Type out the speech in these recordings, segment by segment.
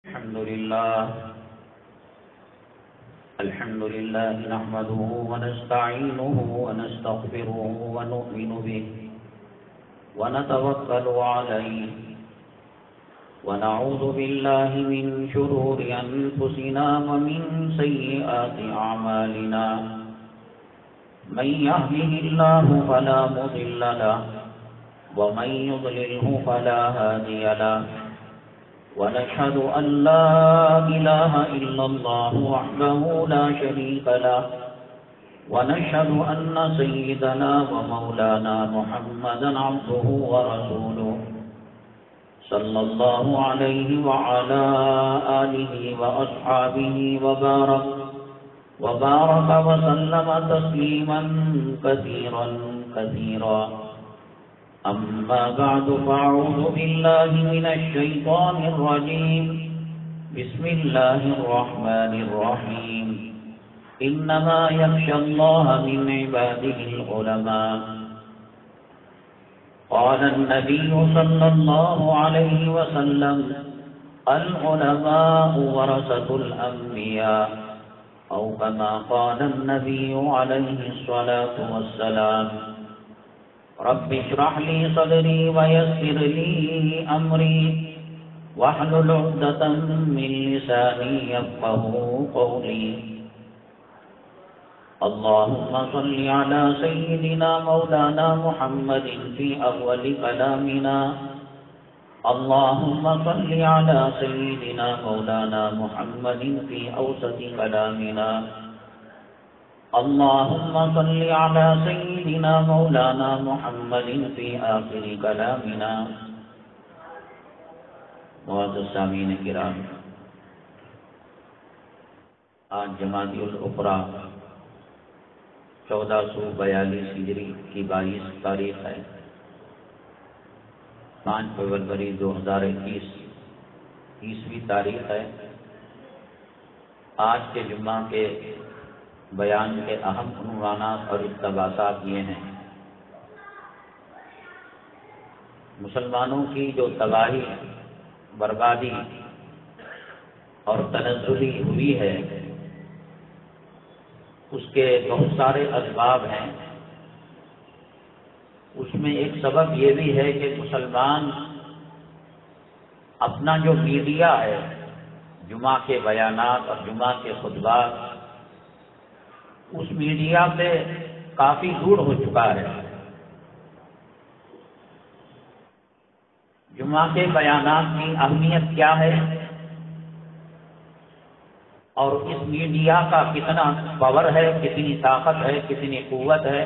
الحمد لله نحمده ونستعينه ونستغفره ونؤمن به ونتوكل عليه ونعوذ بالله من شرور أنفسنا ومن سيئات أعمالنا من يهده الله فلا مضل له ومن يضلله فلا هادي له ونشهد أن لا إله إلا الله وحده لا شريك له ونشهد أن سيدنا ومولانا محمدا عبده ورسوله صلى الله عليه وعلى آله وأصحابه وبارك وسلم تسليما كثيرا كثيرا. أما بعد فأعوذ بالله من الشيطان الرجيم. بسم الله الرحمن الرحيم. إنما يخشى الله من عباده العلماء. قال النبي صلى الله عليه وسلم: العلماء ورثة الأنبياء، أو كما قال النبي عليه الصلاة والسلام. رب اشرح لي صدري ويسر لي أمري واحلل عقدة من لساني يفقهوا قولي. اللهم صل على سيدنا مولانا محمد في أول كلامنا. اللهم صل على سيدنا مولانا محمد في أوسط كلامنا. اللهم صل على سيدنا مولانا محمد في آخر كلامنا. معزز سامعین کرام، آج جمادی الاخری 1442 ہجری کی 22 تاریخ ہے، 5 فروری 2021 30ویں تاریخ ہے. آج کے جمعہ کے بیان کے اہم عنوانات اور اقتباسات یہ ہیں: مسلمانوں کی جو تباہی، بربادی اور تنزلی ہوئی ہے، اس کے بہت سارے اسباب ہیں. اس میں ایک سبب یہ بھی ہے کہ مسلمان اپنا جو میڈیا ہے، جمعہ کے بیانات اور جمعہ کے خطبات، اس میڈیا سے کافی دور ہو چکا ہے. جمعہ کے بیانات کی اہمیت کیا ہے اور اس میڈیا کا کتنا پاور ہے، کتنی طاقت ہے، کتنی قوت ہے.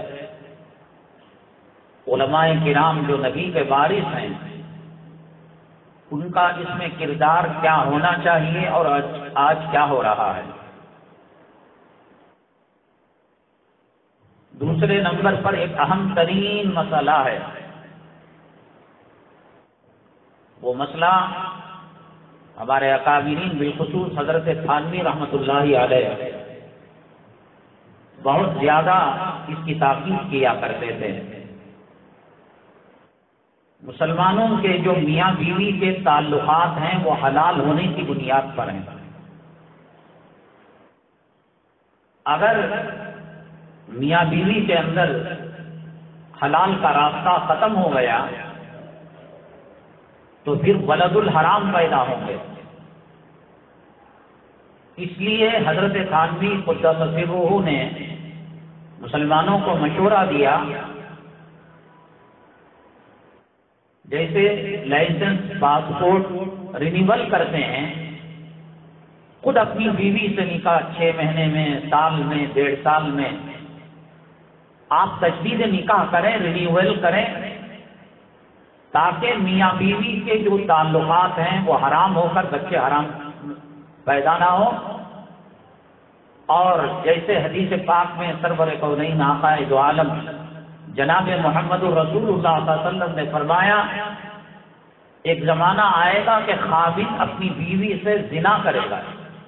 علماء کرام جو نبی کے وارث ہیں، ان کا اس میں کردار کیا ہونا چاہیے اور آج کیا ہو رہا ہے. دوسرے نمبر پر ایک اہم ترین مسئلہ ہے. وہ مسئلہ ہمارے اکابرین بالخصوص حضرت تھانوی رحمۃ اللہ علیہ بہت زیادہ اس کی تاکید کیا کرتے تھے. مسلمانوں کے جو میاں بیوی کے تعلقات ہیں وہ حلال ہونے کی بنیاد پر ہیں. اگر میاں بیوی کے اندر حلال کا راستہ ختم ہو گیا تو پھر ولد الحرام پیدا ہوں گے. اس لیے حضرت تھانوی قدس سرہ نے مسلمانوں کو مشورہ دیا، جیسے لائسنس پاسپورٹ رینیول کرتے ہیں، خود اپنی بیوی سے نکاح 6 مہینے میں، سال میں، 1.5 سال میں آپ تجدید نکاح کریں، رینیول کریں، تاکہ میاں بیوی کے جو تعلقات ہیں وہ حرام ہو کر بچے حرام پیدا نہ ہو. اور جیسے حدیث پاک میں سرور کونین آقا دو عالم جناب محمد رسول اللہ صلی اللہ علیہ وسلم نے فرمایا، ایک زمانہ آئے گا کہ خاوند اپنی بیوی سے زنا کرے گا.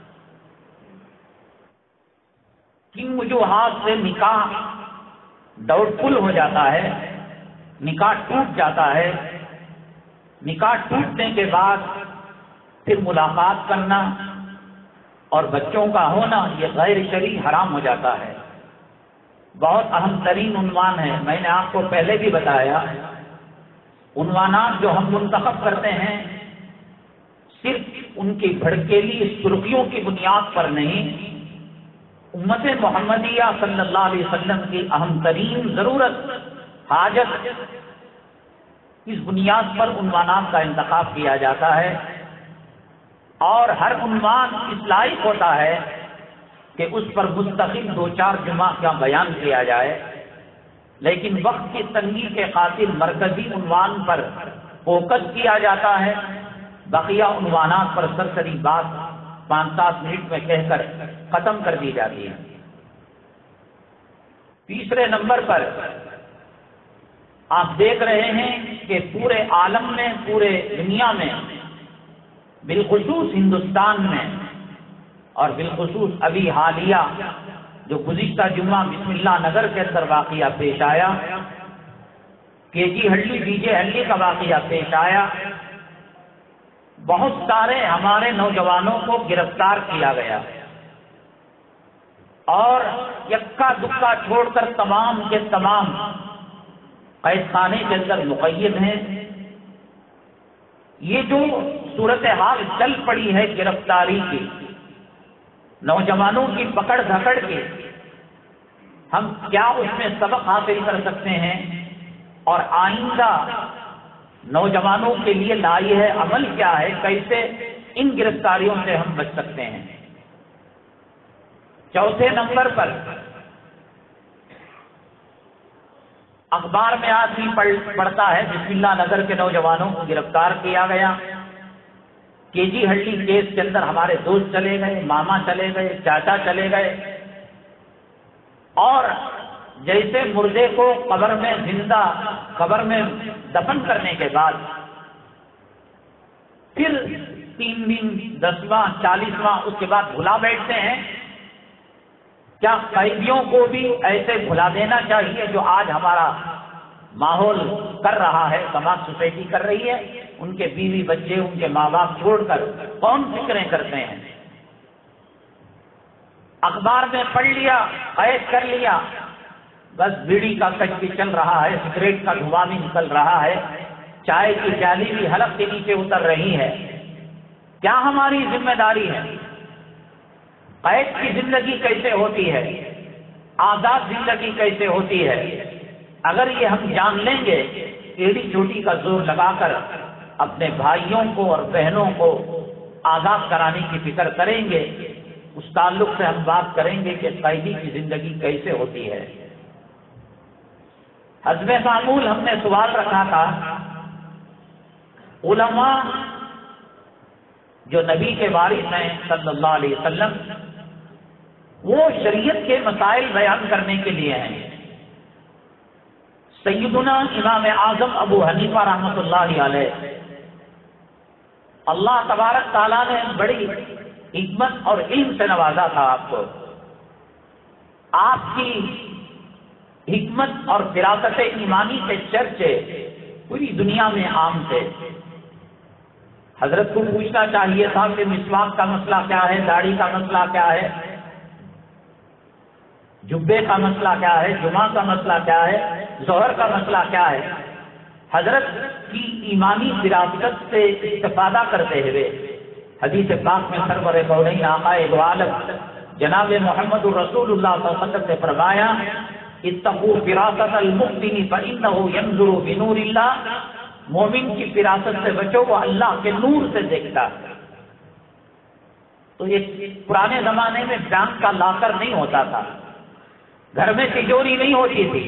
کن وجوہات سے نکاح ڈاؤٹ فل ہو جاتا ہے، نکاح ٹوٹ جاتا ہے. نکاح ٹوٹنے کے بعد پھر ملاقات کرنا اور بچوں کا ہونا یہ غیر شرعی حرام ہو جاتا ہے۔ بہت اہم ترین عنوان ہے، میں نے آپ کو پہلے بھی بتایا، عنوانات جو ہم منتخب کرتے ہیں صرف ان کی بھڑکیلی سرخیوں کی بنیاد پر نہیں، امت محمدیہ صلی اللہ علیہ وسلم کی اہم ترین ضرورت، حاجت، اس بنیاد پر عنوانات کا انتخاب کیا جاتا ہے، اور ہر عنوان اس لائق ہوتا ہے کہ اس پر مستقل 2-4 جمعہ کا بیان کیا جائے، لیکن وقت کی تنگی کے خاطر مرکزی عنوان پر فوکس کیا جاتا ہے، بقیہ عنوانات پر سرسری بات 5-7 منٹ میں کہہ کر ختم کر دی جاتی ہے۔ تیسرے نمبر پر آپ دیکھ رہے ہیں کہ پورے عالم میں، پورے دنیا میں، بالخصوص ہندوستان میں، اور بالخصوص ابھی حالیہ جو گزشتہ جمعہ بسم اللہ نگر کے اندر واقعہ پیش آیا، KG ہڈلی BJ ہڈلی کا واقعہ پیش آیا، بہت سارے ہمارے نوجوانوں کو گرفتار کیا گیا اور یکا دکا چھوڑ کر تمام کے تمام قید خانے کے اندر مقید ہیں۔ یہ جو صورتحال چل پڑی ہے گرفتاری کی، نوجوانوں کی پکڑ دھکڑ کے، ہم کیا اس میں سبق حاصل کر سکتے ہیں اور آئندہ نوجوانوں کے لیے لائی ہے عمل کیا ہے، کیسے ان گرفتاریوں سے ہم بچ سکتے ہیں۔ چوتھے نمبر پر اخبار میں آدمی پڑھتا ہے بسم اللہ نگر کے نوجوانوں کو گرفتار کیا گیا، KG ہڈلی کیس کے اندر ہمارے دوست چلے گئے، ماما چلے گئے، چاچا چلے گئے، اور جیسے مردے کو قبر میں زندہ قبر میں دفن کرنے کے بعد پھر 3 دن 10واں 40واں اس کے بعد بھلا بیٹھتے ہیں، کیا قیدیوں کو بھی ایسے بھلا دینا چاہیے جو آج ہمارا ماحول کر رہا ہے، سماج سوسائٹی کر رہی ہے؟ ان کے بیوی بچے، ان کے ماں باپ چھوڑ کر کون فکریں کرتے ہیں؟ اخبار میں پڑھ لیا، قید کر لیا، بس بیڑی کا کچ بھی چل رہا ہے، سگریٹ کا دھواں بھی نکل رہا ہے، چائے کی پیالی بھی حلق کے نیچے اتر رہی ہے۔ کیا ہماری ذمہ داری ہے؟ قید کی زندگی کیسے ہوتی ہے؟ آزاد زندگی کیسے ہوتی ہے؟ اگر یہ ہم جان لیں گے، ایڑی چوٹی کا زور لگا کر اپنے بھائیوں کو اور بہنوں کو آزاد کرانے کی فکر کریں گے، اس تعلق سے ہم بات کریں گے کہ قیدی کی زندگی کیسے ہوتی ہے۔ حزب معمول ہم نے سوال رکھا تھا، علماء جو نبی کے وارث ہیں صلی اللہ علیہ وسلم، وہ شریعت کے مسائل بیان کرنے کے لیے ہیں۔ سیدنا امام اعظم ابو حنیفہ رحمۃ اللہ علیہ، اللہ تبارک تعالیٰ نے بڑی حکمت اور علم سے نوازا تھا آپ کو۔ آپ کی حکمت اور فراست ایمانی کے چرچے پوری دنیا میں عام تھے۔ حضرت کو پوچھنا چاہیے تھا کہ مسواک کا مسئلہ کیا ہے، داڑھی کا مسئلہ کیا ہے، جبے کا مسئلہ کیا ہے، جمعہ کا مسئلہ کیا ہے، ظہر کا مسئلہ کیا ہے۔ حضرت کی ایمانی فراست سے استفادہ کرتے ہوئے حدیث پاک میں سرور کونین آقا دو عالم جناب محمد رسول اللہ صلی اللہ علیہ وسلم سے فرمایا، اتقوا فراست المؤمن فإنه ينظر بنور اللہ، مومن کی فراست سے بچو، وہ اللہ کے نور سے دیکھتا ہے۔ تو یہ پرانے زمانے میں بینک کا لاکر نہیں ہوتا تھا، گھر میں تجوری نہیں ہوتی تھی،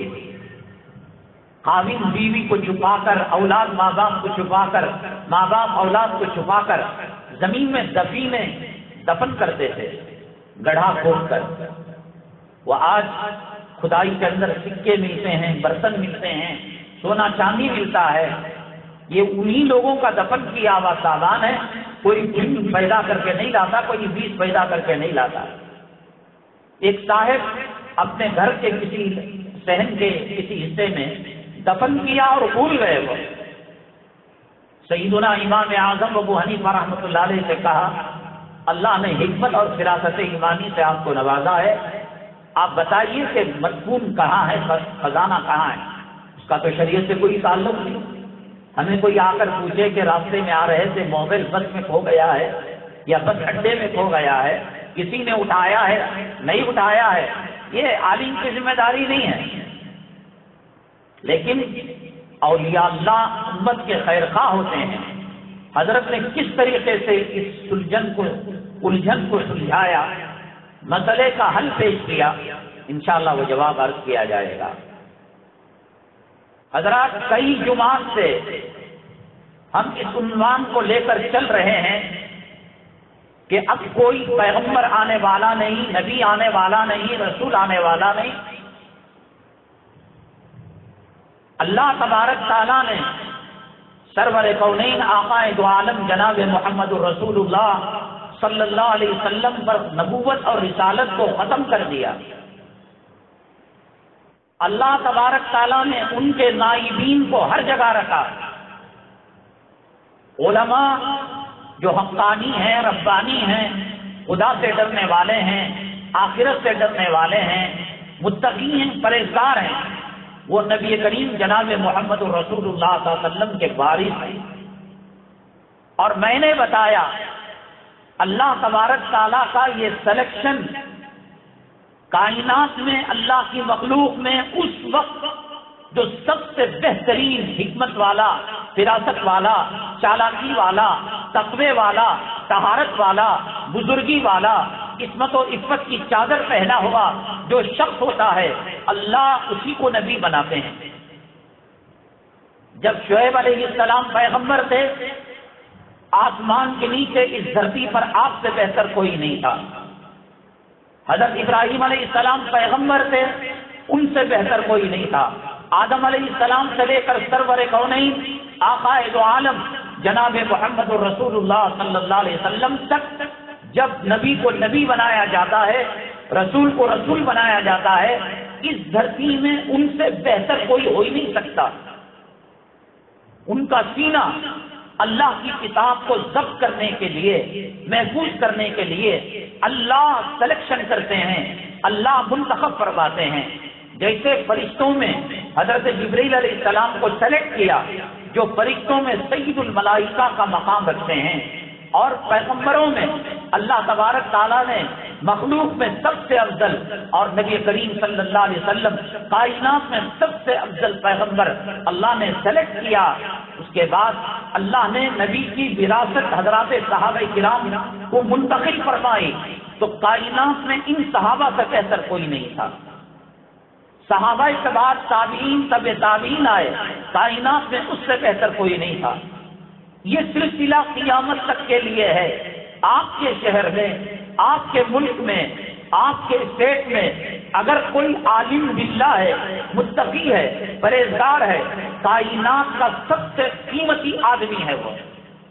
خاوند بیوی کو چھپا کر، اولاد ماں باپ کو چھپا کر، ماں باپ اولاد کو چھپا کر زمین میں دفن کرتے تھے، گڑھا کھود کر۔ وہ آج خدائی کے اندر سکے ملتے ہیں، برتن ملتے ہیں، سونا چاندی ملتا ہے، یہ انہی لوگوں کا دفن کیا ہوا سامان ہے، کوئی جن پیدا کر کے نہیں لاتا، کوئی بیج پیدا کر کے نہیں لاتا۔ ایک صاحب اپنے گھر کے کسی صحن کے کسی حصے میں دفن کیا اور بھول گئے، وہ سیدنا امام اعظم ابو حنیفہ رحمۃ اللہ علیہ سے کہا اللہ نے حکمت اور فراست ایمانی سے آپ کو نوازا ہے، آپ بتائیے کہ مدفون کہاں ہے، خزانہ کہاں ہے؟ اس کا تو شریعت سے کوئی تعلق نہیں۔ ہمیں کوئی آ کر پوچھے کہ راستے میں آ رہے تھے موبائل بس میں کھو گیا ہے یا بس اڈے میں کھو گیا ہے، کسی نے اٹھایا ہے نہیں اٹھایا ہے، یہ عالم کی ذمہ داری نہیں ہے۔ لیکن اولیاء اللہ امت کے خیر خواہ ہوتے ہیں۔ حضرت نے کس طریقے سے اس الجھن کو سلجھایا، مسئلے کا حل پیش کیا، انشاءاللہ وہ جواب عرض کیا جائے گا۔ حضرات کئی جمعات سے ہم اس عنوان کو لے کر چل رہے ہیں کہ اب کوئی پیغمبر آنے والا نہیں، نبی آنے والا نہیں، رسول آنے والا نہیں۔ اللہ تبارک تعالیٰ نے سرور کونین آقا دو عالم جناب محمد الرسول اللہ صلی اللہ علیہ وسلم پر نبوت اور رسالت کو ختم کر دیا۔ اللہ تبارک تعالیٰ نے ان کے نائبین کو ہر جگہ رکھا۔ علماء جو حقانی ہیں، ربانی ہیں، خدا سے ڈرنے والے ہیں، آخرت سے ڈرنے والے ہیں، متقی ہیں، پرہیزگار ہیں، وہ نبی کریم جناب محمد الرسول اللہ صلی اللہ علیہ وسلم کے وارث ہیں۔ اور میں نے بتایا اللہ تبارک تعالیٰ کا یہ سلیکشن کائنات میں، اللہ کی مخلوق میں اس وقت جو سب سے بہترین حکمت والا، فراست والا، چالاکی والا، تقوی والا، طہارت والا، بزرگی والا، عصمت و عفت کی چادر پہنا ہوا جو شخص ہوتا ہے، اللہ اسی کو نبی بناتے ہیں۔ جب شعیب علیہ السلام پیغمبر تھے، آسمان کے نیچے اس دھرتی پر آپ سے بہتر کوئی نہیں تھا۔ حضرت ابراہیم علیہ السلام پیغمبر تھے، ان سے بہتر کوئی نہیں تھا۔ آدم علیہ السلام سے لے کر سرور کونین آقا دو عالم جناب محمد الرسول اللہ صلی اللہ علیہ وسلم تک جب نبی کو نبی بنایا جاتا ہے، رسول کو رسول بنایا جاتا ہے، اس دھرتی میں ان سے بہتر کوئی ہو ہی نہیں سکتا۔ ان کا سینہ اللہ کی کتاب کو ضبط کرنے کے لیے، محفوظ کرنے کے لیے اللہ سلیکشن کرتے ہیں، اللہ منتخب فرماتے ہیں۔ جیسے فرشتوں میں حضرت جبریل علیہ السلام کو سلیکٹ کیا جو فرشتوں میں سید الملائکہ کا مقام رکھتے ہیں، اور پیغمبروں میں اللہ تبارک تعالیٰ نے مخلوق میں سب سے افضل، اور نبی کریم صلی اللہ علیہ وسلم کائنات میں سب سے افضل پیغمبر اللہ نے سلیکٹ کیا۔ اس کے بعد اللہ نے نبی کی وراثت حضرات صحابہ کرام کو منتقل فرمائی، تو کائنات میں ان صحابہ سے بہتر کوئی نہیں تھا۔ صحابہ کے بعد تابعین، طبع تابعین آئے، کائنات میں اس سے بہتر کوئی نہیں تھا۔ یہ سلسلہ قیامت تک کے لیے ہے۔ آپ کے شہر میں، آپ کے ملک میں، آپ کے اسٹیٹ میں اگر کوئی عالم باللہ ہے، متقی ہے، پرہیزگار ہے، کائنات کا سب سے قیمتی آدمی ہے وہ۔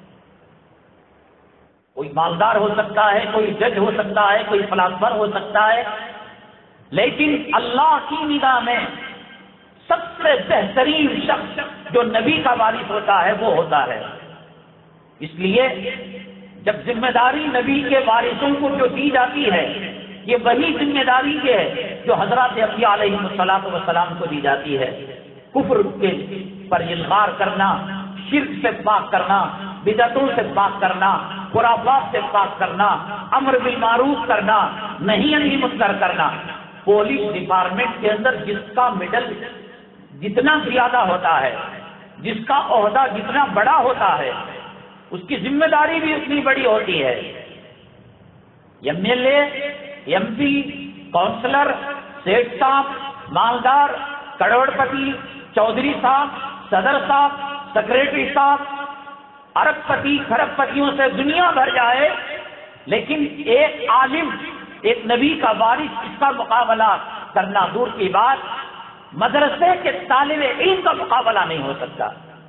کوئی مالدار ہو سکتا ہے، کوئی جج ہو سکتا ہے، کوئی فلاسفر ہو سکتا ہے، لیکن اللہ کی نگاہ میں سب سے بہترین شخص جو نبی کا وارث ہوتا ہے وہ ہوتا ہے۔ اس لیے جب ذمہ داری نبی کے وارثوں کو جو دی جاتی ہے، یہ وہی ذمہ داری ہے جو حضرات انبیاء علیہ الصلوۃ والسلام کو دی جاتی ہے۔ کفر کے پر الغار کرنا، شرک سے پاک کرنا، بدعتوں سے پاک کرنا، خرافات سے پاک کرنا، امر بالمعروف کرنا، نہی عن المنکر کرنا۔ پولیس ڈپارٹمنٹ کے اندر جس کا میڈل جتنا زیادہ ہوتا ہے، جس کا عہدہ جتنا بڑا ہوتا ہے، اس کی ذمہ داری بھی اتنی بڑی ہوتی ہے۔ M L A, M P, councillor, سیٹ صاحب، مالدار، کروڑ پتی، چودھری صاحب، صدر صاحب، سیکریٹری صاحب، ارب پتی، کھرب پتیوں سے دنیا بھر جائے، لیکن ایک عالم، ایک نبی کا وارث، اس کا مقابلہ کرنا دور کی بات، مدرسے کے طالب علم کا مقابلہ نہیں ہو سکتا۔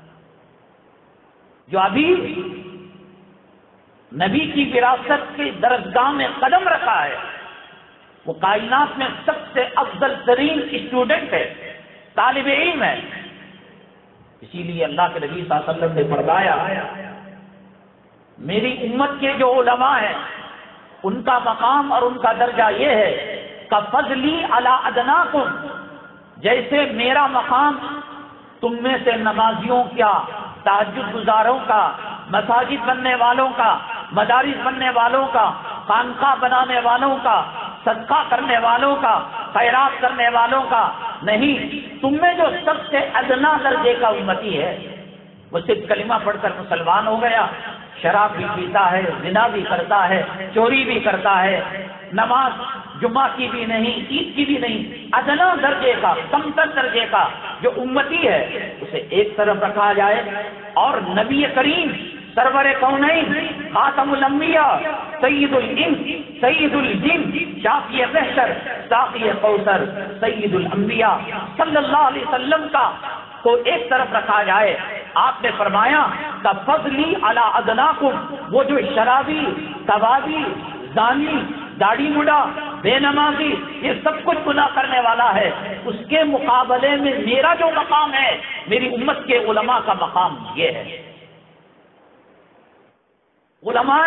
جو ابھی نبی کی وراثت کی درسگاہ میں قدم رکھا ہے، وہ کائنات میں سب سے افضل ترین اسٹوڈنٹ ہے، طالب علم ہے۔ اسی لیے اللہ کے نبی صلی اللہ علیہ وسلم نے فرمایا میری امت کے جو علماء ہیں ان کا مقام اور ان کا درجہ یہ ہے کفضلی علی ادناکم، جیسے میرا مقام تم میں سے نمازیوں کا، تہجد گزاروں کا، مساجد بننے والوں کا، مدارس بننے والوں کا، خانقاہ بنانے والوں کا، صدقہ کرنے والوں کا، خیرات کرنے والوں کا نہیں، تم میں جو سب سے ادنا درجے کا امتی ہے وہ صرف کلمہ پڑھ کر مسلمان ہو گیا، شراب بھی پیتا ہے، زنا بھی کرتا ہے، چوری بھی کرتا ہے، نماز جمعہ کی بھی نہیں، عید کی بھی نہیں، ادنا درجے کا، کمتر درجے کا جو امتی ہے اسے ایک طرف رکھا جائے، اور نبی کریم سرور کونین خاتم الانبیاء سید الانس سید الجن شافی محشر ساقی کوثر سید الانبیاء صلی اللہ علیہ وسلم کا کو ایک طرف رکھا جائے۔ آپ نے فرمایا کہ فضلی علی ادناکم، وہ جو شرابی، کبابی، زانی، داڑھی مڈا، بے نمازی، یہ سب کچھ گناہ کرنے والا ہے، اس کے مقابلے میں میرا جو مقام ہے، میری امت کے علماء کا مقام یہ ہے۔ علماء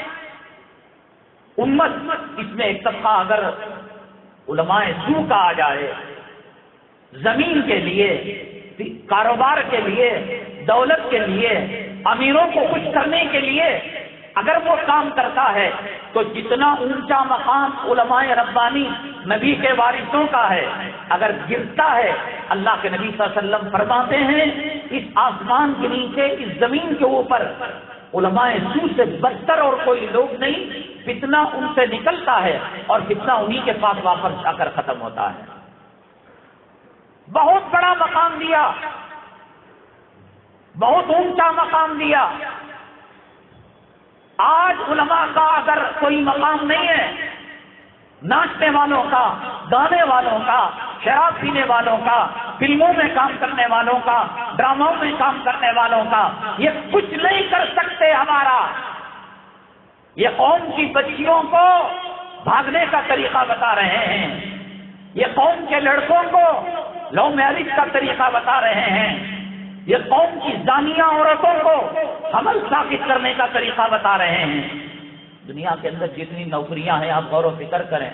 امت، اس میں ایک طبقہ اگر علماء سو کا آ جائے، زمین کے لیے، کاروبار کے لیے، دولت کے لیے، امیروں کو خوش کرنے کے لیے اگر وہ کام کرتا ہے تو جتنا اونچا مقام علماء ربانی نبی کے وارثوں کا ہے، اگر گرتا ہے، اللہ کے نبی صلی اللہ علیہ وسلم فرماتے ہیں اس آسمان کے نیچے، اس زمین کے اوپر علماء سو سے بدتر اور کوئی لوگ نہیں، فتنہ ان سے نکلتا ہے اور فتنہ انہی کے پاس واپس جا کر ختم ہوتا ہے۔ بہت بڑا مقام دیا، بہت اونچا مقام دیا۔ آج علماء کا اگر کوئی مقام نہیں ہے، ناچنے والوں کا، گانے والوں کا، شراب پینے والوں کا، فلموں میں کام کرنے والوں کا، ڈراموں میں کام کرنے والوں کا، یہ کچھ نہیں کر سکتے ہمارا۔ یہ قوم کی بچیوں کو بھاگنے کا طریقہ بتا رہے ہیں، یہ قوم کے لڑکوں کو لو میرج کا طریقہ بتا رہے ہیں، یہ قوم کی زانیہ عورتوں کو حمل ثابت کرنے کا طریقہ بتا رہے ہیں۔ دنیا کے اندر جتنی نوکریاں ہیں آپ غور و فکر کریں،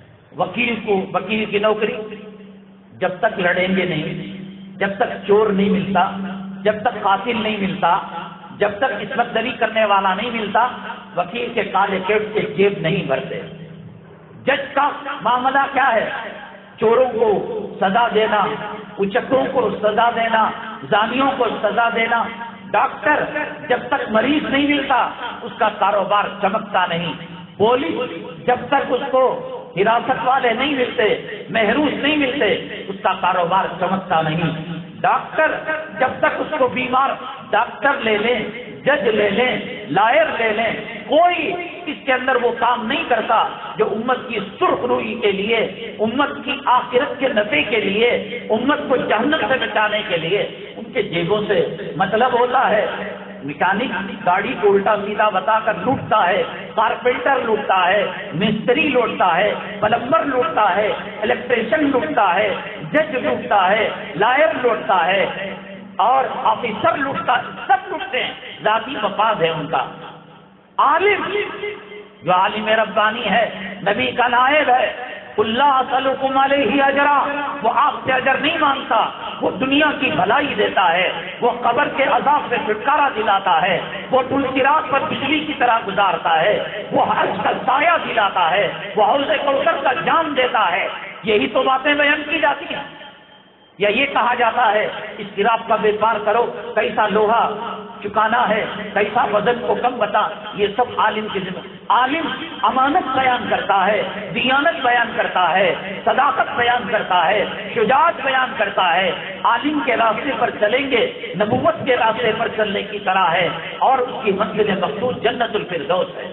وکیل کی نوکری جب تک لڑیں گے نہیں، جب تک چور نہیں ملتا، جب تک قاتل نہیں ملتا، جب تک عصمت دری کرنے والا نہیں ملتا، وکیل کے کالے کیٹ کے جیب نہیں بھرتے۔ جج کا معاملہ کیا ہے؟ چوروں کو سزا دینا، اچکوں کو سزا دینا، زانیوں کو سزا دینا۔ ڈاکٹر جب تک مریض نہیں ملتا اس کا کاروبار چمکتا نہیں۔ پولیس جب تک اس کو حراست والے نہیں ملتے، محروس نہیں ملتے، اس کا کاروبار چمکتا نہیں۔ ڈاکٹر جب تک اس کو بیمار، ڈاکٹر لے لیں، جج لے لیں، لائر لے لیں، کوئی اس کے اندر وہ کام نہیں کرتا جو امت کی سرخ روئی کے لیے، امت کی آخرت کے نفع کے لیے، امت کو جہنم سے بچانے کے لیے ان کے جیبوں سے مطلب ہوتا ہے۔ میکینک گاڑی کو الٹا سیدھا بتا کر لوٹتا ہے، کارپینٹر لوٹتا ہے، مستری لوٹتا ہے، پلمبر لوٹتا ہے، الیکٹریشین لوٹتا ہے، جج لوٹتا ہے، لائر لوٹتا ہے اور آفیسر لوٹتا ہے، سب لوٹتے ہیں، ذاتی مفاد ہے ان کا۔ عالم جو عالم ربانی ہے، نبی کا نائب ہے، اللہ اسألکم علیہ اجرا، وہ آپ سے اجر نہیں مانگتا، وہ دنیا کی بھلائی دیتا ہے، وہ قبر کے عذاب سے چھٹکارا دلاتا ہے، وہ طول پر بجلی کی طرح گزارتا ہے، وہ عرش کا سایہ دلاتا ہے، وہ حوض کوثر کا جام دیتا ہے۔ یہی تو باتیں بیان کی جاتی ہیں، یا یہ کہا جاتا ہے اس شراب کا بیپار کرو، کیسا لوہا چکانا ہے، کیسا وزن کو کم بتا، یہ سب عالم کی ذمہ۔ عالم امانت بیان کرتا ہے، دیانت بیان کرتا ہے، صداقت بیان کرتا ہے، شجاعت بیان کرتا ہے۔ عالم کے راستے پر چلیں گے نبوت کے راستے پر چلنے کی طرح ہے، اور اس کی منزل مقصود جنت الفردوس ہے۔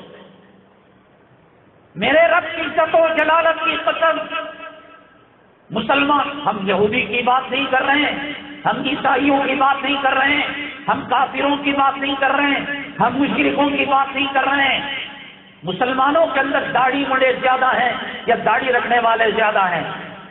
میرے رب کی عزت و جلالت کی قسم، مسلمان، ہم یہودی کی بات نہیں کر رہے ہیں، ہم عیسائیوں کی بات نہیں کر رہے ہیں، ہم کافروں کی بات نہیں کر رہے ہیں، ہم مشرکوں کی بات نہیں کر رہے ہیں۔ مسلمانوں کے اندر داڑھی مڑے زیادہ ہیں یا داڑھی رکھنے والے زیادہ ہیں؟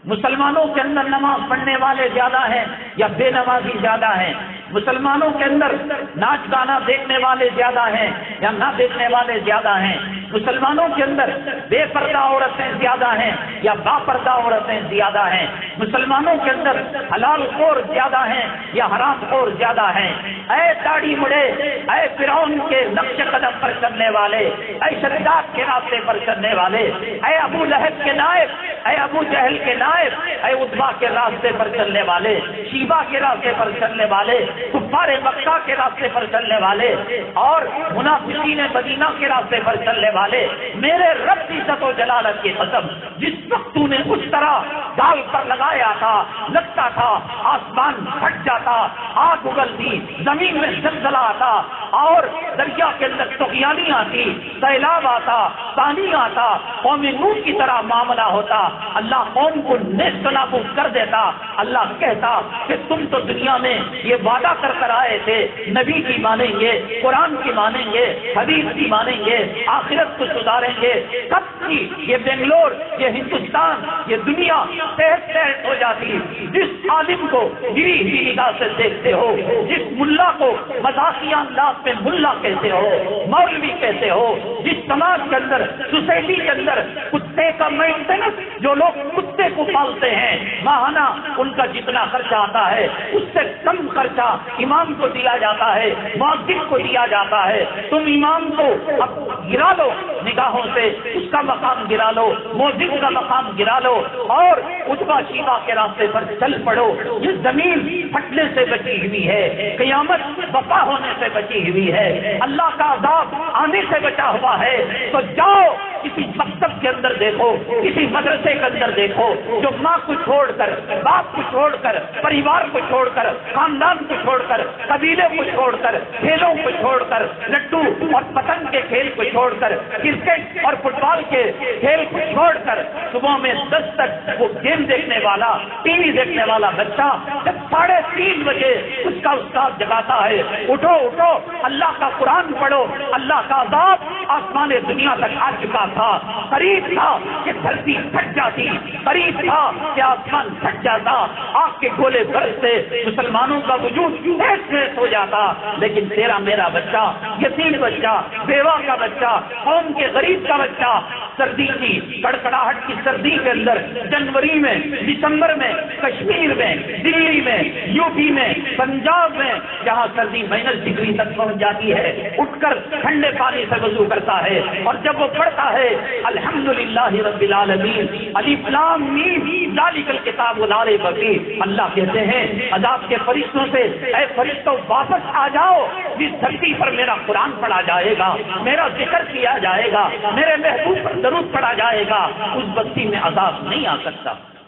مسلمانوں کے اندر نماز پڑھنے والے زیادہ ہیں یا بے نمازی زیادہ ہیں؟ مسلمانوں کے اندر ناچ گانا دیکھنے والے زیادہ ہیں یا نہ دیکھنے والے زیادہ ہیں؟ مسلمانوں کے اندر بے پردہ عورتیں زیادہ ہیں یا با پردہ عورتیں زیادہ ہیں؟ مسلمانوں کے اندر حلال خور زیادہ ہیں یا حرام خور زیادہ ہیں؟ اے داڑھی مڑے، اے فرعون کے نقش قدم پر چلنے والے، اے شداد کے راستے پر چلنے والے، اے ابو لہب کے نائب، اے ابو جہل کے نائب، اے اتبا کے راستے پر چلنے والے، شیبہ کے راستے پر چلنے والے، کفار مکہ کے راستے پر چلنے والے اور منافقین مدینہ کے راستے پر چلنے والے، میرے رب کی عزت و جلالت کی قسم، جس وقت تو نے اس طرح ڈال پر لگایا تھا، لگتا تھا آسمان پھٹ جاتا، آگ اگلتی، زمین میں زلزلہ آتا اور دریا کے اندر طغیانی آتی، سیلاب آتا، پانی آتا، قوم نوح کی طرح معاملہ ہوتا، اللہ قوم کو نیست نابود کر دیتا۔ اللہ کہتا کہ تم تو دنیا میں یہ وعدہ کر آئے تھے، نبی کی مانیں گے، قرآن کی مانیں گے، حدیث کی مانیں گے، آخرت کو سدھاریں گے، کب کی یہ بنگلور، یہ ہندوستان، یہ دنیا تحت ہو جاتی؟ جس عالم کو گری ہوئی نگاہ سے دیکھتے ہو، جس ملا کو مذاقیہ انداز میں ملا کہتے ہو، مولوی کہتے ہو، جس سماج کے اندر، سوسائٹی کے اندر کتے کا مینٹیننس، جو لوگ کتے کو پالتے ہیں، ماہانہ ان کا جتنا خرچہ آتا ہے اس سے کم خرچہ امام کو دیا جاتا ہے، مؤذن کو دیا جاتا ہے، تم امام کو اب گرا لو نگاہوں سے، اس کا مقام گرا لو، مؤذن کا مقام گرا لو اور اتبا شیبہ کے راستے پر چل پڑو۔ یہ زمین پھٹنے سے بچی ہوئی ہے، قیامت وفا ہونے سے بچی ہوئی ہے، اللہ کا عذاب آنے سے بچا ہوا ہے۔ تو جاؤ کسی مکتب کے اندر دیکھو، کسی مدرسے کے اندر دیکھو، جو ماں کو چھوڑ کر، باپ کو چھوڑ کر، پریوار کو چھوڑ کر، خاندان کو چھوڑ کر، قبیلے کو چھوڑ کر، کھیلوں کو چھوڑ کر، لڈو اور پتنگ کے کھیل کو چھوڑ کر، کرکٹ اور فٹ بال کے کھیل کو چھوڑ کر، صبح میں 10 تک وہ گیم دیکھنے والا، ٹی وی دیکھنے والا بچہ جب 3:30 بجے اس کا استاد جگاتا ہے، اٹھو اٹھو اللہ کا قرآن پڑھو، اللہ کا عذاب آسمان دنیا تک آ چکا تھا، قریب تھا کہ دھرتی پھٹ جاتی، قریب تھا کہ آسمان پھٹ جاتا، آگ کے گولے برستے، مسلمانوں کا وجود ہو جاتا، لیکن تیرا میرا بچہ، یتیم بچہ، بیوہ کا بچہ، قوم کے غریب کا بچہ، سردی کی کڑکڑاہٹ کی سردی کے اندر، جنوری میں، دسمبر میں، کشمیر میں، دلی میں، یو پی میں، پنجاب میں، جہاں سردی -ڈگری تک پہنچ جاتی ہے، اٹھ کر ٹھنڈے پانی سے وضو کرتا ہے اور جب وہ پڑھتا ہے الحمدللہ رب العالمین، الف لام میم ذالک الکتاب لا ریب فیہ، اللہ کہتے ہیں عذاب کے فرشتوں سے، اے فرشتوں واپس آ جاؤ، جس دھرتی پر میرا قرآن پڑھا جائے گا، میرا ذکر کیا جائے گا، میرے محبوب پر درود پڑھا جائے گا، اس بستی میں عذاب نہیں آ سکتا۔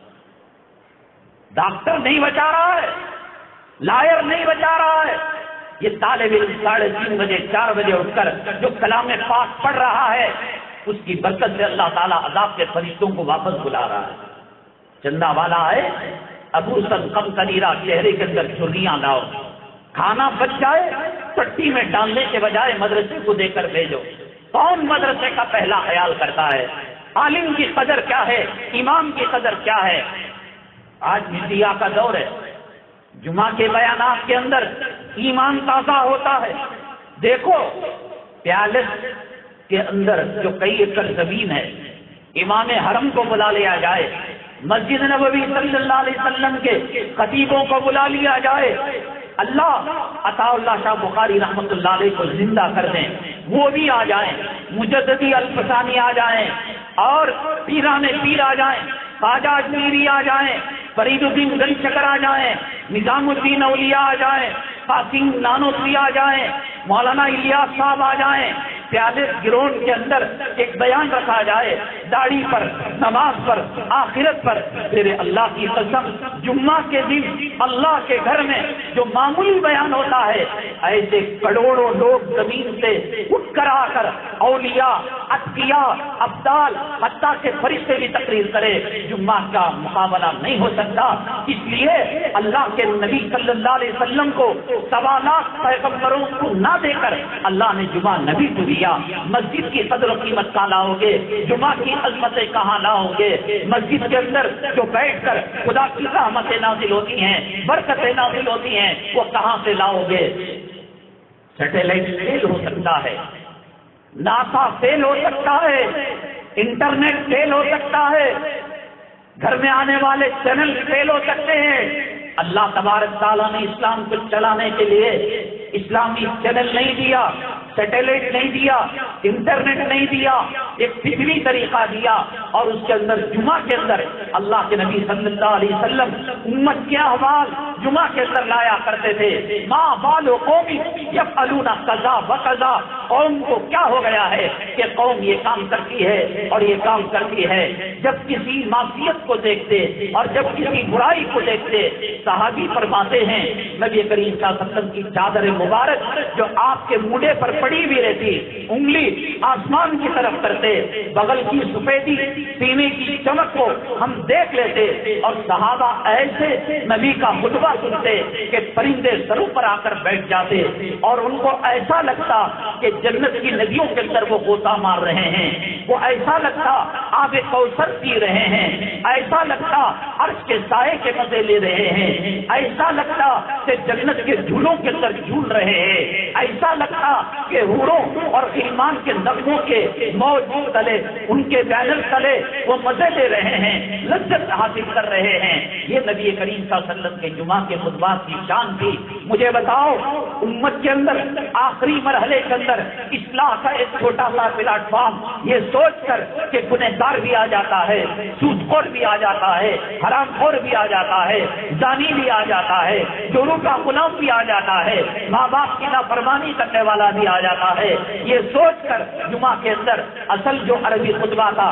ڈاکٹر نہیں بچا رہا ہے، لائر نہیں بچا رہا ہے، یہ طالب علم 3:30 بجے 4 بجے اٹھ کر جو کلام پاک پڑھ رہا ہے، اس کی برکت سے اللہ تعالیٰ عذاب کے فرشتوں کو واپس بلا رہا ہے۔ چندہ والا ہے، ابو سن کم کنیرا چہرے کے اندر چھریاں لاؤ، کھانا بچ جائے پٹی میں ڈالنے کے بجائے مدرسے کو دے کر بھیجو۔ کون مدرسے کا پہلا خیال کرتا ہے؟ عالم کی قدر کیا ہے، امام کی قدر کیا ہے؟ آج میڈیا کا دور ہے، جمعہ کے بیانات کے اندر ایمان تازہ ہوتا ہے۔ دیکھو پیالس کے اندر جو کئی ایکڑ زمین ہے، امام حرم کو بلا لیا جائے، مسجد نبوی صلی اللہ علیہ وسلم کے خطیبوں کو بلا لیا جائے، اللہ عطا اللہ شاہ بخاری رحمۃ اللہ علیہ کو زندہ کر دیں، وہ بھی آ جائیں، مجددی الفسانی آ جائیں اور پیران پیر آ جائیں، خواجہ اجمیری آ جائیں، فرید الدین گنج شکر آ جائیں، نظام الدین اولیاء آ جائیں، قاسم نانوتوی آ جائیں، مولانا الیاس صاحب آ جائیں، پیالس گراؤنڈ کے اندر ایک بیان رکھا جائے، داڑھی پر، نماز پر، آخرت پر، تیرے اللہ کی قسم جمعہ کے دن اللہ کے گھر میں جو معمولی بیان ہوتا ہے، ایسے کروڑوں لوگ زمین سے اٹھ کر آ کر اولیاء، اتقیاء، ابدال، حتیٰ کے فرشتے بھی تقریر کرے، جمعہ کا مقابلہ نہیں ہو سکتا۔ اس لیے اللہ کے نبی صلی اللہ علیہ وسلم کو 2.25 پیغمبروں کو نہ دے کر اللہ نے جمعہ نبی کو دیا۔ دیا۔ مسجد کی قدر و قیمت کہاں لاؤ گے؟ جمعہ کی عظمتیں کہاں لاؤ گے؟ مسجد کے اندر جو بیٹھ کر خدا کی رحمتیں نازل ہوتی ہیں، برکتیں نازل ہوتی ہیں، وہ کہاں سے لاؤ گے؟ سیٹلائٹ فیل ہو سکتا ہے، ناسا فیل ہو سکتا ہے، انٹرنیٹ فیل ہو سکتا ہے، گھر میں آنے والے چینل فیل ہو سکتے ہیں۔ اللہ تبارک تعالیٰ نے اسلام کو چلانے کے لیے اسلامی چینل نہیں دیا، سیٹلائٹ نہیں دیا، انٹرنیٹ نہیں دیا، ایک فکری طریقہ دیا، اور اس کے اندر جمعہ کے اندر اللہ کے نبی صلی اللہ علیہ وسلم امت کے احوال جمعہ کے اندر لایا کرتے تھے۔ ماں بال قوم یفعلون قضا وقضا، قوم کو کیا ہو گیا ہے کہ قوم یہ کام کرتی ہے اور یہ کام کرتی ہے۔ جب کسی معصیت کو دیکھتے اور جب کسی برائی کو دیکھتے، صحابی فرماتے ہیں نبی کریم صلی اللہ علیہ وسلم کی چادر مبارک جو آپ کے موڈے پر پڑی ہوئی رہتی، انگلی آسمان کی طرف کرتے، بغل کی سفیدی سینے کی چمک کو ہم دیکھ لیتے، اور صحابہ ایسے نبی کا خطبہ سنتے کہ پرندے سروں پر آ کر بیٹھ جاتے، اور ان کو ایسا لگتا کہ جنت کی ندیوں کے اندر وہ غوطہ مار رہے ہیں، وہ ایسا لگتا آب کوثر پی رہے ہیں، ایسا لگتا عرش کے سائے کے مزے لے رہے ہیں، ایسا لگتا کہ جنت کے جھولوں کے اندر جھول رہے ہیں، ایسا لگتا کہ حوروں اور غلمان کے نغموں کے موج تلے، ان کے بینر تلے وہ مزے لے رہے ہیں، لذت حاصل کر رہے ہیں۔ یہ نبی کریم صلی اللہ علیہ وسلم کے جمعہ کے خطبات کی شان تھی۔ مجھے بتاؤ، امت کے اندر آخری مرحلے کے اندر اصلاح کا ایک چھوٹا سا پلیٹ فارم، یہ سوچ کر کہ گنہگار بھی آ جاتا ہے، سود خور بھی آ جاتا ہے، حرام خور بھی آ جاتا ہے، زانی بھی آ جاتا ہے، چوروں کا غلام بھی آ جاتا ہے، ماں باپ کی نافرمانی کرنے والا بھی آ جاتا ہے، یہ سوچ کر جمعہ کے اندر اصل جو عربی خطبہ تھا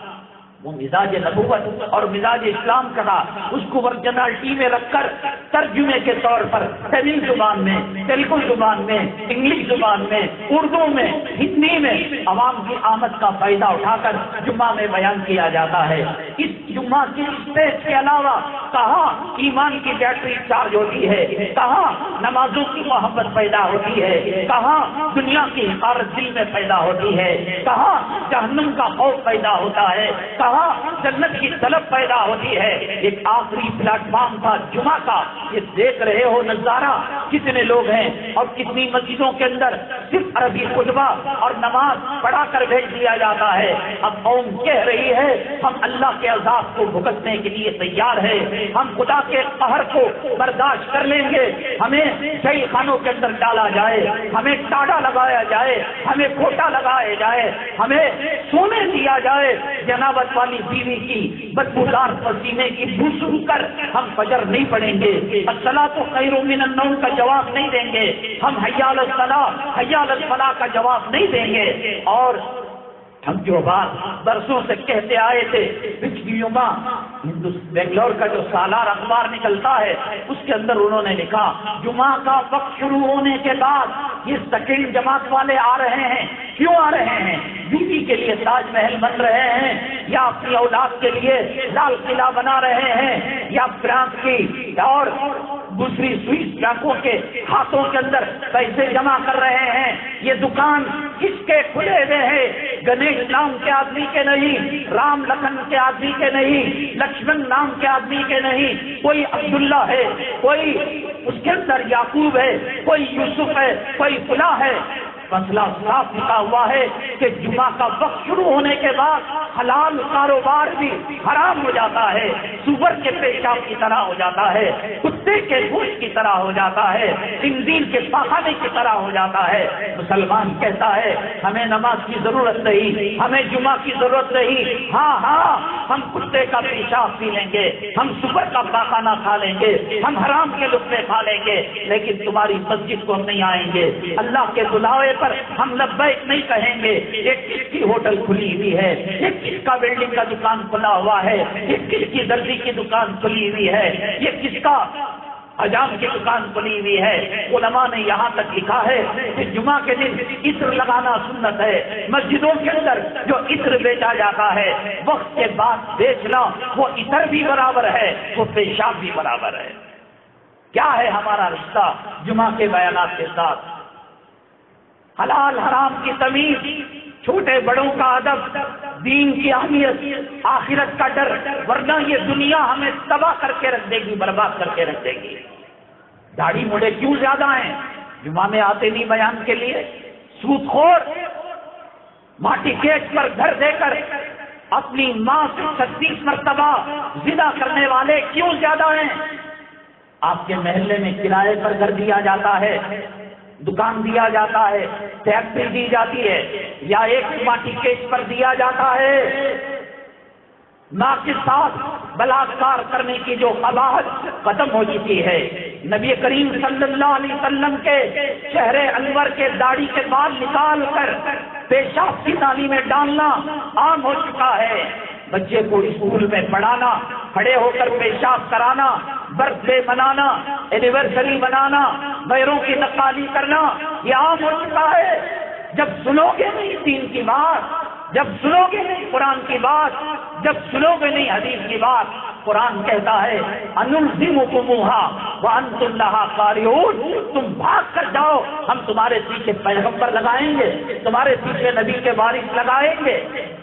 وہ مزاج نبوت اور مزاج اسلام کا تھا، اس کو ورجنالٹی میں رکھ کر ترجمے کے طور پر تمل زبان میں، تیلگو زبان میں، انگلش زبان میں، اردو میں، ہندی میں عوام کی آمد کا فائدہ اٹھا کر جمعہ میں بیان کیا جاتا ہے۔ اس جمعہ کے اسٹیج کے علاوہ کہاں ایمان کی بیٹری چارج ہوتی ہے، کہاں نمازوں کی محبت پیدا ہوتی ہے، کہاں دنیا کی حقارت دل میں پیدا ہوتی ہے، کہاں جہنم کا خوف پیدا ہوتا ہے، کہاں جنت کی طلب پیدا ہوتی ہے۔ ایک آخری پلیٹ فارم تھا جمعہ کا۔ یہ دیکھ رہے ہو نظارہ، کتنے لوگ ہیں اور کتنی مسجدوں کے اندر صرف عربی خطبہ اور نماز پڑھا کر بھیج دیا جاتا ہے۔ اب قوم کہہ رہی ہے ہم اللہ کے عذاب کو بھگتنے کے لیے تیار ہے، ہم خدا کے قہر کو برداشت کر لیں گے، ہمیں جیل خانوں کے اندر ڈالا جائے، ہمیں ٹاڈا لگایا جائے، ہمیں کھوٹا لگایا جائے، ہمیں سونے دیا جائے، جنابت والی بیوی کی بدبودار پسینے کی بو سن کر ہم فجر نہیں پڑھیں گے، الصلاۃ خیر من النوم کا جواب نہیں دیں گے، ہم حی علی الصلاۃ حی علی الفلاح کا جواب نہیں دیں گے۔ اور ہم جو بات برسوں سے کہتے آئے تھے، پچھلی جمعہ بنگلور کا جو سالار اخبار نکلتا ہے اس کے اندر انہوں نے لکھا جمعہ کا وقت شروع ہونے کے بعد یہ سیکنڈ جماعت والے آ رہے ہیں۔ کیوں آ رہے ہیں؟ بیوی کے لیے تاج محل بن رہے ہیں، یا اپنی اولاد کے لیے لال قلعہ بنا رہے ہیں، یا فرانس کی اور دوسری سوئس بینکوں کے ہاتھوں کے اندر پیسے جمع کر رہے ہیں۔ یہ دکان کس کے کھلے ہوئے ہیں؟ گنیش نام کے آدمی کے نہیں، رام لکھن کے آدمی کے نہیں، لکشمن نام کے آدمی کے نہیں، کوئی عبداللہ ہے، کوئی اس کے اندر یعقوب ہے، کوئی یوسف ہے، کوئی فلاں ہے۔ مسئلہ صاف لکھا ہوا ہے کہ جمعہ کا وقت شروع ہونے کے بعد حلال کاروبار بھی حرام ہو جاتا ہے، سور کے پیشاب کی طرح ہو جاتا ہے، کتے کے گوشت کی طرح ہو جاتا ہے، خنزیر کے پاخانے کی طرح ہو جاتا ہے۔ مسلمان کہتا ہے ہمیں نماز کی ضرورت نہیں، ہمیں جمعہ کی ضرورت نہیں، ہاں ہم کتے کا پیشاب پی لیں گے، ہم سور کا پاخانہ کھا لیں گے، ہم حرام کے لقمے کھا لیں گے، لیکن تمہاری مسجد کو ہم نہیں آئیں گے، اللہ کے بلاوے پر ہم لبیک نہیں کہیں گے۔ ایک کس کی ہوٹل کھلی ہوئی ہے، ایک کس کا ویلڈنگ کا دکان کھلا ہوا ہے، ایک کس کی درزی کی دکان کھلی ہوئی ہے، یہ کس کا حجام کی دکان کھلی ہوئی ہے۔ علماء نے یہاں تک لکھا ہے کہ جمعہ کے دن عطر لگانا سنت ہے۔ مسجدوں کے اندر جو عطر بیچا جاتا ہے وقت کے بعد بیچنا، وہ عطر بھی برابر ہے، وہ پیشاب بھی برابر ہے۔ کیا ہے ہمارا رشتہ جمعہ کے بیانات کے ساتھ؟ حلال حرام کی تمیز، چھوٹے بڑوں کا ادب، دین کی اہمیت، آخرت کا ڈر، ورنہ یہ دنیا ہمیں تباہ کر کے رکھ دے گی، برباد کر کے رکھ دے گی۔ داڑھی موڑے کیوں زیادہ ہیں؟ جمعہ میں آتے نہیں بیان کے لیے؟ سود خور، ماٹی کیٹ پر گھر دے کر اپنی ماں سے 36 مرتبہ زنا کرنے والے کیوں زیادہ ہیں؟ آپ کے محلے میں کرائے پر گھر دیا جاتا ہے، دکان دیا جاتا ہے، فیکٹری دی جاتی ہے، یا ایک ماٹی کیٹ پر دیا جاتا ہے؟ ماں کے ساتھ بلاکار کرنے کی جو قباحت ختم ہو چکی ہے، نبی کریم صلی اللہ علیہ وسلم کے چہرے انور کے داڑھی کے بال نکال کر پیشاب کی نالی میں ڈالنا عام ہو چکا ہے۔ بچے کو اسکول میں پڑھانا، کھڑے ہو کر پیشاب کرانا، برتھ ڈے منانا، اینیورسری منانا، غیروں کی نقالی کرنا، یہ عام ہو چکا ہے۔ جب سنو گے نہیں دین کی بات، جب سنو گے نہیں قرآن کی بات، جب سنو گے نہیں حدیث کی بات، قرآن کہتا ہے انلزمکموها وانتم لها قارئون، تم بھاگ کر جاؤ، ہم تمہارے پیچھے پیغمبر لگائیں گے، تمہارے پیچھے نبی کے وارث لگائیں گے۔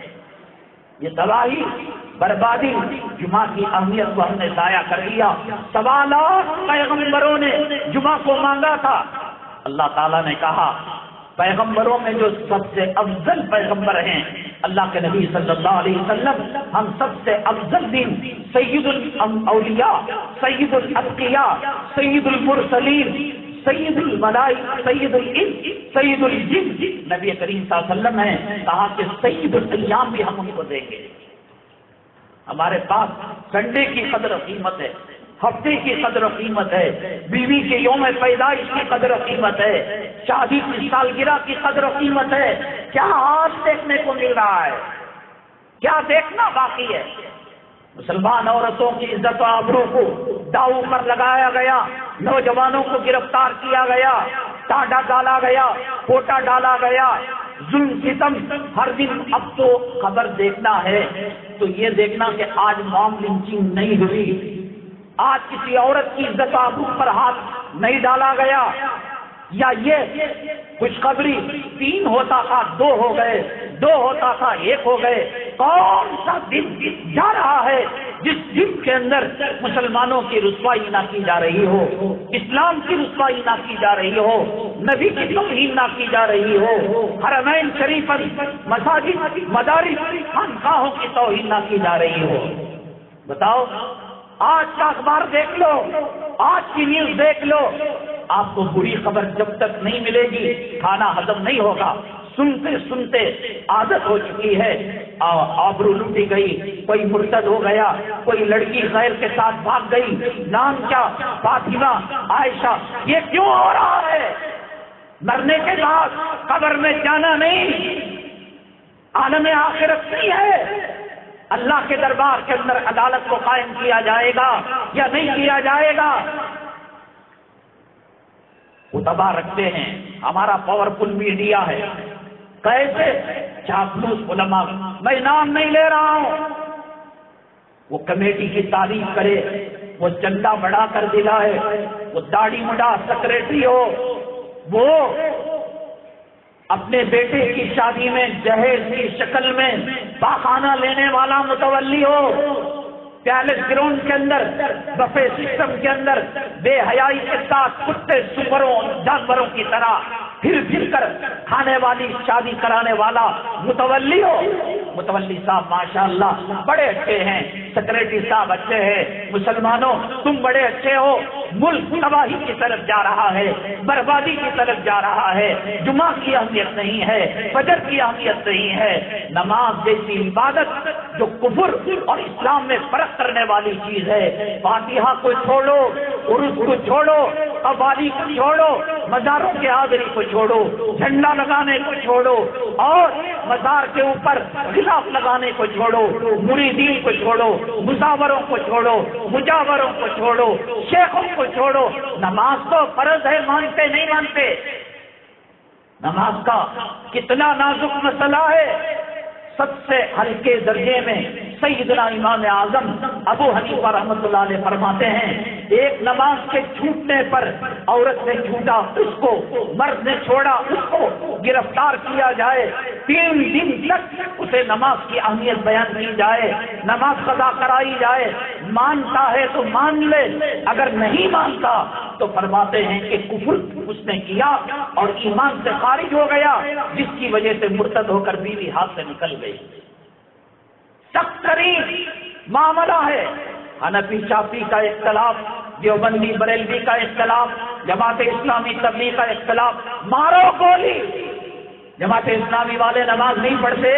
یہ تباہی، بربادی، جمعہ کی اہمیت کو ہم نے ضائع کر دیا۔ 1.25 لاکھ پیغمبروں نے جمعہ کو مانگا تھا۔ اللہ تعالیٰ نے کہا پیغمبروں میں جو سب سے افضل پیغمبر ہیں اللہ کے نبی صلی اللہ علیہ وسلم، ہم سب سے افضل دین سید الاولیاء، سید الاتقیاء، سید المرسلین، سید الملائکہ، سید الانس، سید الجن، نبی کریم صلی اللہ علیہ وسلم ہیں۔ کہا کہ سید الایام بھی ہم ان کو دیں گے۔ ہمارے پاس سنڈے کی قدر و قیمت ہے، ہفتے کی قدر و قیمت ہے، بیوی کے یوم پیدائش کی قدر و قیمت ہے، شادی کی سالگرہ کی قدر و قیمت ہے۔ کیا آج دیکھنے کو مل رہا ہے؟ کیا دیکھنا باقی ہے؟ مسلمان عورتوں کی عزت و آبرو کو داؤ پر لگایا گیا، نوجوانوں کو گرفتار کیا گیا، ٹانڈا ڈالا گیا، کوٹا ڈالا گیا، ظلم ستم ہر دن۔ اب تو خبر دیکھنا ہے تو یہ دیکھنا کہ آج موم لنچنگ نہیں ہوئی، آج کسی عورت کی عزت آبرو پر ہاتھ نہیں ڈالا گیا، یا یہ خوشخبری 3 ہوتا تھا 2 ہو گئے، 2 ہوتا تھا 1 ہو گئے۔ کون سا دن جا رہا ہے جس دن کے اندر مسلمانوں کی رسوائی نہ کی جا رہی ہو، اسلام کی رسوائی نہ کی جا رہی ہو، نبی کی توہین نہ کی جا رہی ہو، حرمین شریف، مساجد، مدارس، خانقاہوں کی توہین نہ کی جا رہی ہو؟ بتاؤ، آج کا اخبار دیکھ لو، آج کی نیوز دیکھ لو، آپ کو بری خبر جب تک نہیں ملے گی کھانا ہضم نہیں ہوگا۔ سنتے سنتے عادت ہو چکی ہے، آبرو لوٹی گئی، کوئی مرتد ہو گیا، کوئی لڑکی غیر کے ساتھ بھاگ گئی، نام کیا، فاطمہ، عائشہ۔ یہ کیوں ہو رہا ہے؟ مرنے کے بعد قبر میں جانا نہیں، عالم آخرت نہیں ہے۔ اللہ کے دربار کے اندر عدالت کو قائم کیا جائے گا یا نہیں کیا جائے گا؟ خطبہ رکھتے ہیں، ہمارا پاورفل میڈیا ہے، کیسے چاپلوس علماء، میں نام نہیں لے رہا ہوں، وہ کمیٹی کی تعریف کرے، وہ چندہ بڑھا کر دلائے، وہ داڑھی مڈا سیکریٹری ہو، وہ اپنے بیٹے کی شادی میں جہیز کی شکل میں پاخانہ لینے والا متولی ہو، پیلس گراؤنڈ کے اندر، بفے سسٹم کے اندر بے حیائی کے ساتھ کتے سپروں جانوروں کی طرح پھر پھر کر کھانے والی شادی کرانے والا متولی ہو۔ متولی صاحب ماشاءاللہ بڑے اچھے ہیں، سیکریٹری صاحب اچھے ہیں، مسلمانوں تم بڑے اچھے ہو، ملک تباہی کی طرف جا رہا ہے، بربادی کی طرف جا رہا ہے، جمعہ کی اہمیت نہیں ہے، فجر کی اہمیت نہیں ہے، نماز جیسی عبادت جو کفر اور اسلام میں فرق کرنے والی چیز ہے، فاتحہ کو چھوڑو، عرس کو چھوڑو، قوالی کو چھوڑو، مزاروں کے حاضری کو چھوڑو، جھنڈا لگانے کو چھوڑو، اور مزار کے اوپر خلاف لگانے کو چھوڑو، مریدین کو چھوڑو، مزاوروں کو چھوڑو، مجاوروں کو چھوڑو، شیخوں کو چھوڑو۔ نماز تو فرض ہے، مانتے نہیں مانتے؟ نماز کا کتنا نازک مسئلہ ہے۔ سب سے ہلکے درجے میں سیدنا امام اعظم ابو حنیفہ رحمۃ اللہ علیہ فرماتے ہیں ایک نماز کے چھوٹنے پر عورت نے چھوٹا اس کو، مرد نے چھوڑا اس کو گرفتار کیا جائے، 3 دن تک اسے نماز کی اہمیت بیان کی جائے، نماز قضا کرائی جائے، مانتا ہے تو مان لے، اگر نہیں مانتا تو فرماتے ہیں کہ کفر اس نے کیا اور ایمان سے خارج ہو گیا، جس کی وجہ سے مرتد ہو کر بیوی ہاتھ سے نکل گئی۔ سخت ترین معاملہ ہے۔ حنفی شافعی کا اختلاف، دیوبندی بریلوی کا اختلاف، جماعت اسلامی تبلیغ کا اختلاف، مارو گولی۔ جماعت اسلامی والے نماز نہیں پڑھتے،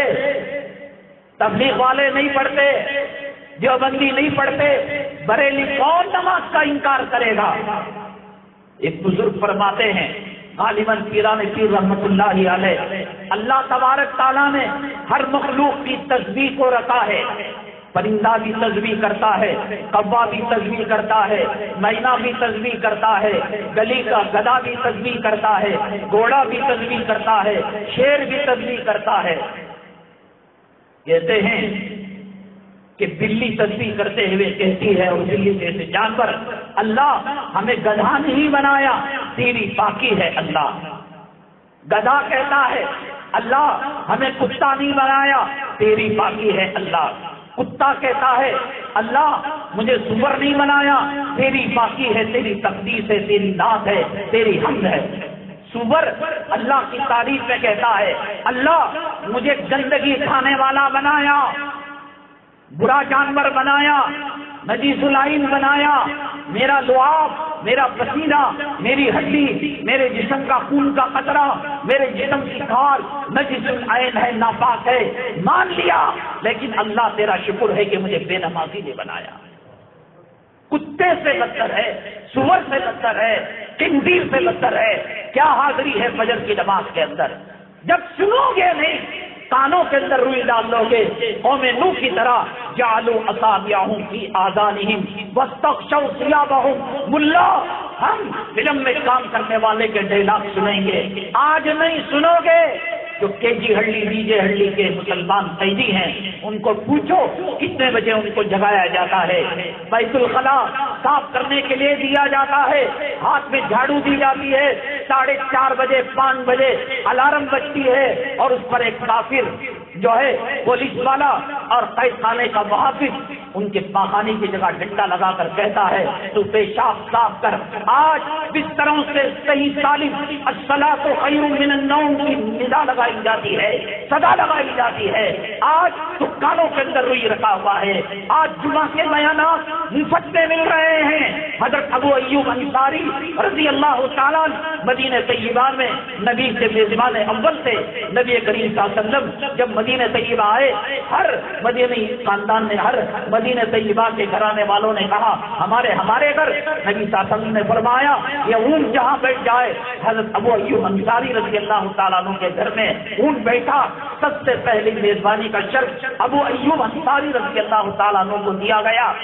تبلیغ والے نہیں پڑھتے، دیوبندی نہیں پڑھتے، بریلی کون نماز کا انکار کرے گا؟ ایک بزرگ فرماتے ہیں، غالباً پیران پیر رحمت اللہ علیہ، اللہ تبارک تعالیٰ نے ہر مخلوق کی تسبیح کو رکھا ہے۔ پرندہ بھی تسبیح کرتا ہے، کوا بھی تسبیح کرتا ہے، مینا بھی تسبیح کرتا ہے، گلی کا گدھا بھی تسبیح کرتا ہے، گھوڑا بھی تسبیح کرتا ہے، شیر بھی تسبیح کرتا ہے۔ کہتے ہیں کہ بلی تسبیح کرتے ہوئے کہتی ہے، اور بلی جیسے جانور، اللہ ہمیں گدھا نہیں بنایا، تیری پاکی ہے اللہ۔ گدھا کہتا ہے اللہ ہمیں کتا نہیں بنایا، تیری پاکی ہے اللہ۔ کتا کہتا ہے اللہ مجھے سور نہیں بنایا، تیری پاکی ہے، تیری تقدیس ہے، تیری نعت ہے، تیری حمد ہے۔ سور اللہ کی تعریف میں کہتا ہے اللہ مجھے گندگی کھانے والا بنایا، برا جانور بنایا، نجیس العین بنایا، میرا لعاب، میرا پسینہ، میری ہڈی، میرے جسم کا خون کا قطرہ، میرے جسم کی کھال نجیس العین ہے، ناپاک ہے، مان لیا، لیکن اللہ تیرا شکر ہے کہ مجھے بے نمازی نے بنایا۔ کتے سے بدتر ہے، سور سے بدتر ہے، خنزیر سے بدتر ہے۔ کیا حاضری ہے فجر کی نماز کے اندر؟ جب سنو گے نہیں، کانوں کے اندر روئی ڈال لو گے، قوم نوح کی طرح جعلوا اصابعهم فی آذانہم واستغشوا ثیابہم۔ ملا ہم فلم میں کام کرنے والے کے ڈائلاگ سنیں گے، آج نہیں سنو گے۔ جو کے جی ہڈی بی جے ہڈی کے مسلمان قیدی ہیں ان کو پوچھو کتنے بجے ان کو جگایا جاتا ہے، بیت الخلا صاف کرنے کے لیے دیا جاتا ہے، ہاتھ میں جھاڑو دی جاتی ہے، 4:30 بجے 5 بجے الارم بجتی ہے، اور اس پر ایک کافر جو ہے پولیس والا اور قید خانے کا محافظ ان کے پاخانے کی جگہ ڈنڈا لگا کر کہتا ہے تو پیشاب صاف کر۔ آج بستروں سے صحیح سالم الصلاۃ خیر من النوم کی ندا لگائی جاتی ہے، صدا لگائی جاتی ہے۔ آج دکانوں کے اندر روئی رکھا ہوا ہے، آج جمعہ کے بیانات مفت میں مل رہے ہیں۔ حضرت ابو ایوب انصاری رضی اللہ تعالیٰ مدینہ طیبہ میں نبی کے میزبان اول سے، نبی کریم صلی اللہ علیہ وسلم جب مدینہ طیبہ آئے، ہر مدینی خاندان نے، ہر مدینہ طیبہ کے گھرانے والوں نے کہا ہمارے گھر۔ نبی صلی اللہ علیہ وسلم نے فرمایا یہ اونٹ جہاں بیٹھ جائے، حضرت ابو ایوب انصاری رضی اللہ تعالیٰ عنہ کے گھر میں اونٹ بیٹھا، سب سے پہلی میزبانی کا شرف ابو ایوب انصاری رضی اللہ تعالیٰ عنہ کو دیا گیا۔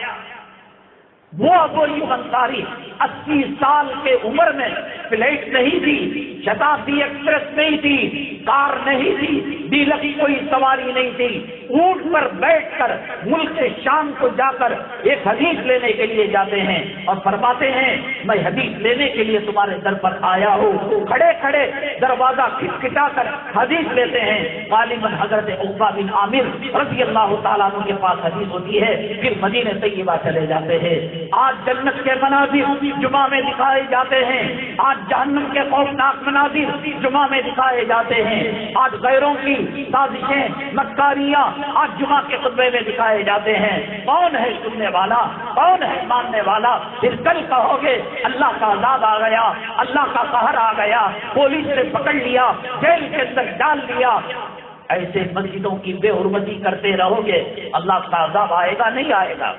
وہ ابو ایوب انصاری 80 سال کے عمر میں فلائٹ نہیں تھی، شتابدی ایکسپریس نہیں تھی، کار نہیں تھی، ڈیلکس کوئی سواری نہیں تھی، اونٹ پر بیٹھ کر ملک شام کو جا کر ایک حدیث لینے کے لیے جاتے ہیں اور فرماتے ہیں میں حدیث لینے کے لیے تمہارے در پر آیا ہوں۔ کھڑے کھڑے دروازہ کھٹکھٹا کر حدیث لیتے ہیں۔ غالباً حضرت عقبہ بن عامر رضی اللہ تعالیٰ عنہ کے پاس حدیث ہوتی ہے، پھر مدینہ طیبہ چلے جاتے ہیں۔ آج جنت کے مناظر جمعہ میں دکھائے جاتے ہیں، آج جہنم کے خوفناک مناظر جمعہ میں دکھائے جاتے ہیں، آج غیروں کی سازشیں مکاریاں آج جمعہ کے خطبے میں دکھائے جاتے ہیں۔ کون ہے سننے والا، کون ہے ماننے والا؟ پھر کل کہو گے اللہ کا عذاب آ گیا، اللہ کا قہر آ گیا، پولیس نے پکڑ لیا، جیل کے اندر ڈال دیا۔ ایسے مسجدوں کی بے حرمتی کرتے رہو گے، اللہ کا عذاب آئے گا نہیں آئے گا؟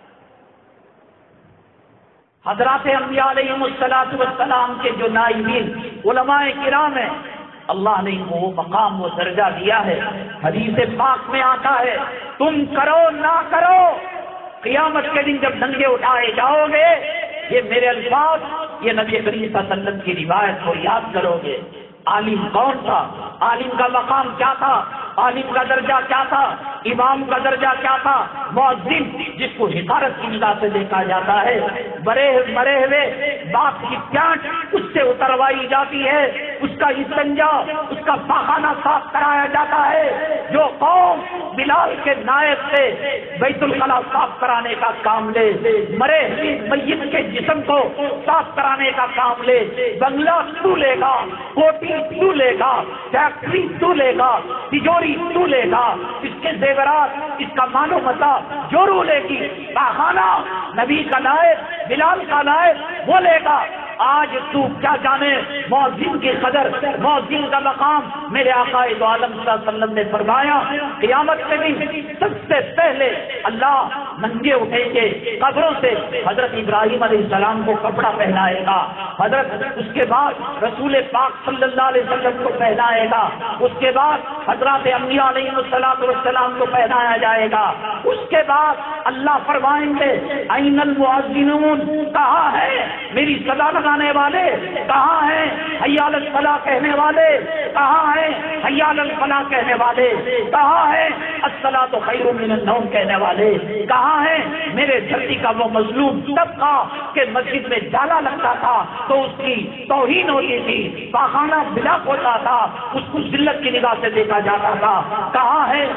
حضرات انبیاء علیہم السلام کے جو نائبین علماء کرام ہیں، اللہ نے ان کو وہ مقام وہ درجہ دیا ہے۔ حدیث پاک میں آتا ہے تم کرو نہ کرو، قیامت کے دن جب ڈنڈے اٹھائے جاؤ گے، یہ میرے الفاظ، یہ نبی کریم صلی اللہ علیہ وسلم کی روایت کو یاد کرو گے۔ عالم کون تھا؟ عالم کا مقام کیا تھا؟ عالم کا درجہ کیا تھا، امام کا درجہ کیا تھا، مؤذن جس کو حقارت کی نگاہ سے دیکھا جاتا ہے، مرے ہوئے باپ کی پیانٹ اس سے اتروائی جاتی ہے، اس کا استنجا، اس کا پاخانہ صاف کرایا جاتا ہے، جو قوم بلال کے نائب سے بیت الخلا صاف کرانے کا کام لے، مرے میت کے جسم کو صاف کرانے کا کام لے، بنگلہ تو لے گا، کوٹھی تو لے گا، فیکٹری تو لے گا، تجوری تو لے گا، اس کے زیورات، اس کا مال و متاع جو رو لے گی، پاخانہ نبی کا نائب، بلال کا نائب وہ لے گا۔ آج تو کیا جانے مؤذن کی قدر، مؤذن کا مقام۔ میرے آقا دو عالم صلی اللہ علیہ وسلم نے فرمایا قیامت کے دن سب سے پہلے اللہ ننگے اٹھیں گے قبروں سے، حضرت ابراہیم علیہ السلام کو کپڑا پہنائے گا، حضرت اس کے بعد رسول پاک صلی اللہ علیہ وسلم کو پہنائے گا، اس کے بعد حضرات انبیاء علیہ السلام کو پہنایا جائے گا، اس کے بعد اللہ فرمائیں گے این المؤذنون، کہاں ہے میری صدا لگانے والے، کہاں ہیں حی علی الصلاۃ کہنے والے، کہاں ہیں حی علی الفلاح کہنے والے، کہاں ہیں الصلاۃ خیر من النوم کہنے والے، کہاں ہیں میرے دھرتی کا وہ مظلوم طبقہ کہ مسجد میں جالا لگتا تھا تو اس کی توہین ہوتی تھی، پاخانہ بلاک ہوتا تھا، اس کو ذلت کی نگاہ سے دیکھا جاتا تھا، کہاں ہے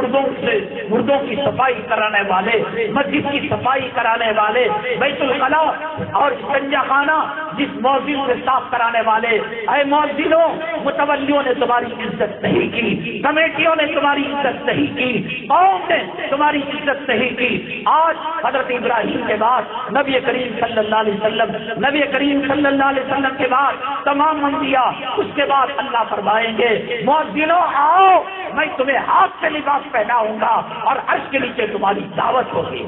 مردوں کی صفائی کرانے والے، مسجد کی صفائی کرانے والے، بیت الخلا اور استنجا خانہ جس مؤذن سے صاف کرانے والے۔ اے مؤذنوں، متولیوں نے تمہاری عزت نہیں کی، کمیٹیوں نے تمہاری عزت نہیں کی، قوم نے تمہاری عزت نہیں کی۔ آج حضرت ابراہیم کے بعد نبی کریم صلی اللہ علیہ وسلم، نبی کریم صلی اللہ علیہ وسلم کے بعد تمام انبیاء، اس کے بعد اللہ فرمائیں گے مؤذنوں آؤ، میں تمہیں ہاتھ سے لباس پہناؤں گا اور عرش کے نیچے تمہاری دعوت ہوگی۔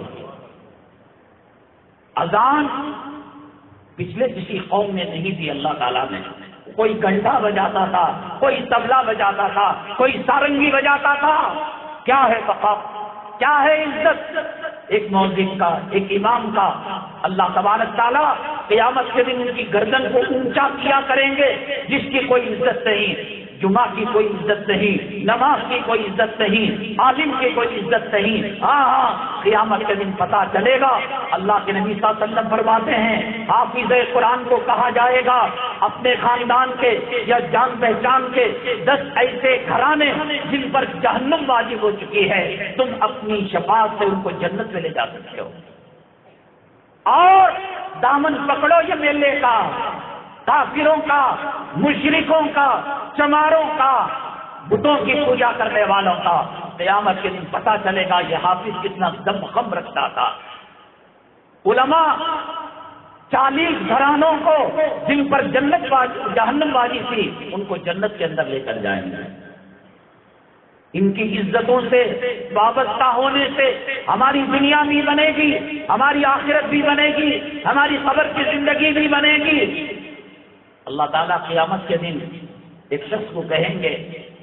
اذان پچھلے کسی قوم میں نہیں دی اللہ تعالیٰ نے، کوئی گھنٹا بجاتا تھا، کوئی طبلہ بجاتا تھا، کوئی سارنگی بجاتا تھا۔ کیا ہے بقا، کیا ہے عزت ایک مؤذن کا، ایک امام کا؟ اللہ تبارک تعالیٰ قیامت کے دن ان کی گردن کو اونچا کیا کریں گے جس کی کوئی عزت نہیں، جمعہ کی کوئی عزت نہیں، نماز کی کوئی عزت نہیں، عالم کی کوئی عزت نہیں۔ ہاں قیامت کے دن پتہ چلے گا۔ اللہ کے نبی صلی اللہ علیہ وسلم فرماتے ہیں حافظ قرآن کو کہا جائے گا اپنے خاندان کے یا جان پہچان کے 10 ایسے گھرانے جن پر جہنم واجب ہو چکی ہے، تم اپنی شفاعت سے ان کو جنت میں لے جا سکتے ہو۔ اور دامن پکڑو یہ میلے کا، کافروں کا، مشرکوں کا، چماروں کا، بتوں کی پوجا کرنے والوں کا۔ قیامت کے دن پتہ چلے گا یہ حافظ کتنا دم خم رکھتا تھا۔ علماء 40 گھرانوں کو جن پر جہنم بازی تھی ان کو جنت کے اندر لے کر جائیں گے۔ ان کی عزتوں سے وابستہ ہونے سے ہماری دنیا بھی بنے گی، ہماری آخرت بھی بنے گی، ہماری قبر کی زندگی بھی بنے گی۔ اللہ تعالیٰ قیامت کے دن ایک شخص کو کہیں گے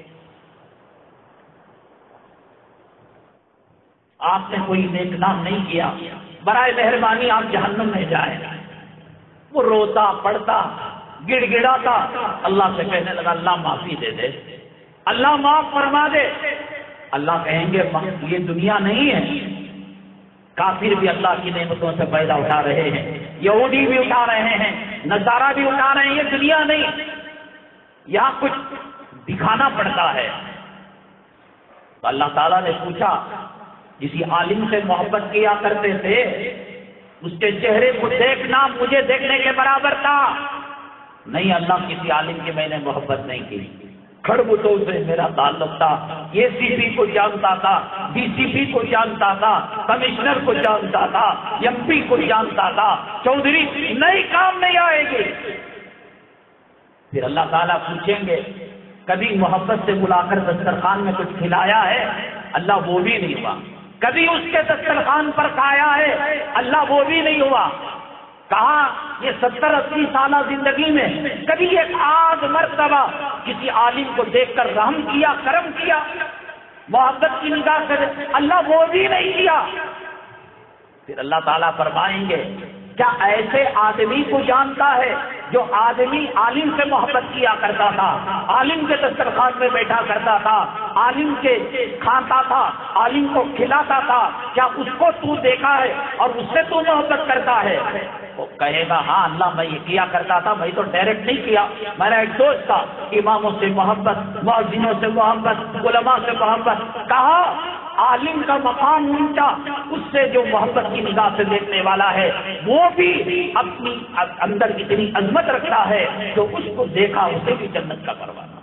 آپ نے کوئی نیک کام نہیں کیا، برائے مہربانی آپ جہنم میں جائیں۔ وہ روتا پڑتا گڑ گڑاتا اللہ سے کہنے لگا اللہ معافی دے دے، اللہ معاف فرما دے۔ اللہ کہیں گے یہ دنیا نہیں ہے، کافر بھی اللہ کی نعمتوں سے فائدہ اٹھا رہے ہیں، یہودی بھی اٹھا رہے ہیں، نصارہ بھی اٹھا رہے ہیں، یہ دنیا نہیں، یہاں کچھ دکھانا پڑتا ہے۔ تو اللہ تعالیٰ نے پوچھا کسی عالم سے محبت کیا کرتے تھے، اس کے چہرے کو دیکھنا مجھے دیکھنے کے برابر تھا؟ نہیں اللہ، کسی عالم کی میں نے محبت نہیں کی، کھڑبتوں سے میرا تعلق تھا، اے سی پی کو جانتا تھا، ڈی سی پی کو جانتا تھا، کمشنر کو جانتا تھا، ایم پی کو جانتا تھا، چودھری نئی کام نہیں آئے گی۔ پھر اللہ تعالیٰ پوچھیں گے کبھی محبت سے بلا کر دسترخوان میں کچھ کھلایا ہے؟ اللہ وہ بھی نہیں ہوا۔ کبھی اس کے دسترخوان پر کھایا ہے؟ اللہ وہ بھی نہیں ہوا۔ کہا یہ 70-80 سالہ زندگی میں کبھی ایک آدھ مرتبہ کسی عالم کو دیکھ کر رحم کیا، کرم کیا، محبت کی نگاہ سے؟ اللہ وہ بھی نہیں کیا۔ پھر اللہ تعالیٰ فرمائیں گے کیا ایسے آدمی کو جانتا ہے جو آدمی عالم سے محبت کیا کرتا تھا، عالم کے دسترخوان میں بیٹھا کرتا تھا، عالم کے کھاتا تھا، عالم کو کھلاتا تھا، کیا اس کو تو دیکھا ہے اور اس سے تو محبت کرتا ہے؟ وہ کہے گا ہاں اللہ میں یہ کیا کرتا تھا، میں تو ڈائریکٹ نہیں کیا، میرا ایک دوست تھا، اماموں سے محبت، مؤذنوں سے محبت، علماء سے محبت۔ کہا عالم کا مقام اونچا، اس سے جو محبت کی نگاہ سے دیکھنے والا ہے وہ بھی اپنی اندر اتنی عظمت رکھتا ہے جو اس کو دیکھا اسے بھی جنت کا پروانہ۔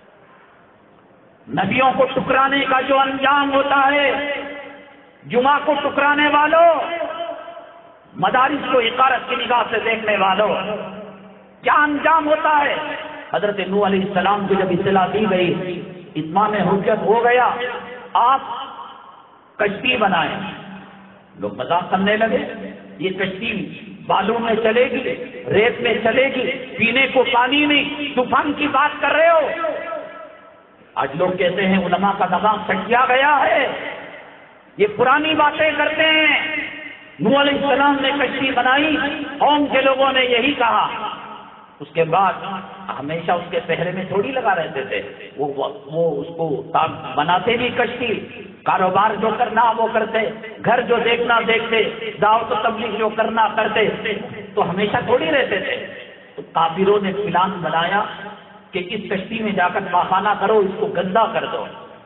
نبیوں کو ٹکرانے کا جو انجام ہوتا ہے، جمعہ کو ٹکرانے والوں، مدارس کو حقارت کی نگاہ سے دیکھنے والوں، کیا انجام ہوتا ہے؟ حضرت نوح علیہ السلام کو جب اطلاع دی گئی، اتمام حجت ہو گیا، آپ کشتی بنائیں، لوگ مذاق کرنے لگے، یہ کشتی بالوں میں چلے گی، ریت میں چلے گی، پینے کو پانی نہیں، طوفان کی بات کر رہے ہو۔ آج لوگ کہتے ہیں علماء کا دماغ سٹیا گیا ہے، یہ پرانی باتیں کرتے ہیں۔ نوح علیہ السلام نے کشتی بنائی، قوم کے لوگوں نے یہی کہا، اس کے بعد ہمیشہ اس کے پہرے میں تھوڑی لگا رہتے تھے، وہ اس کو بناتے بھی کشتی، کاروبار جو کرنا وہ کرتے، گھر جو دیکھنا دیکھتے، دعوت و تبلیغ جو کرنا کرتے، تو ہمیشہ تھوڑی رہتے تھے۔ تو کافروں نے پلان بنایا کہ اس کشتی میں جا کر پاخانہ کرو، اس کو گندا کر دو۔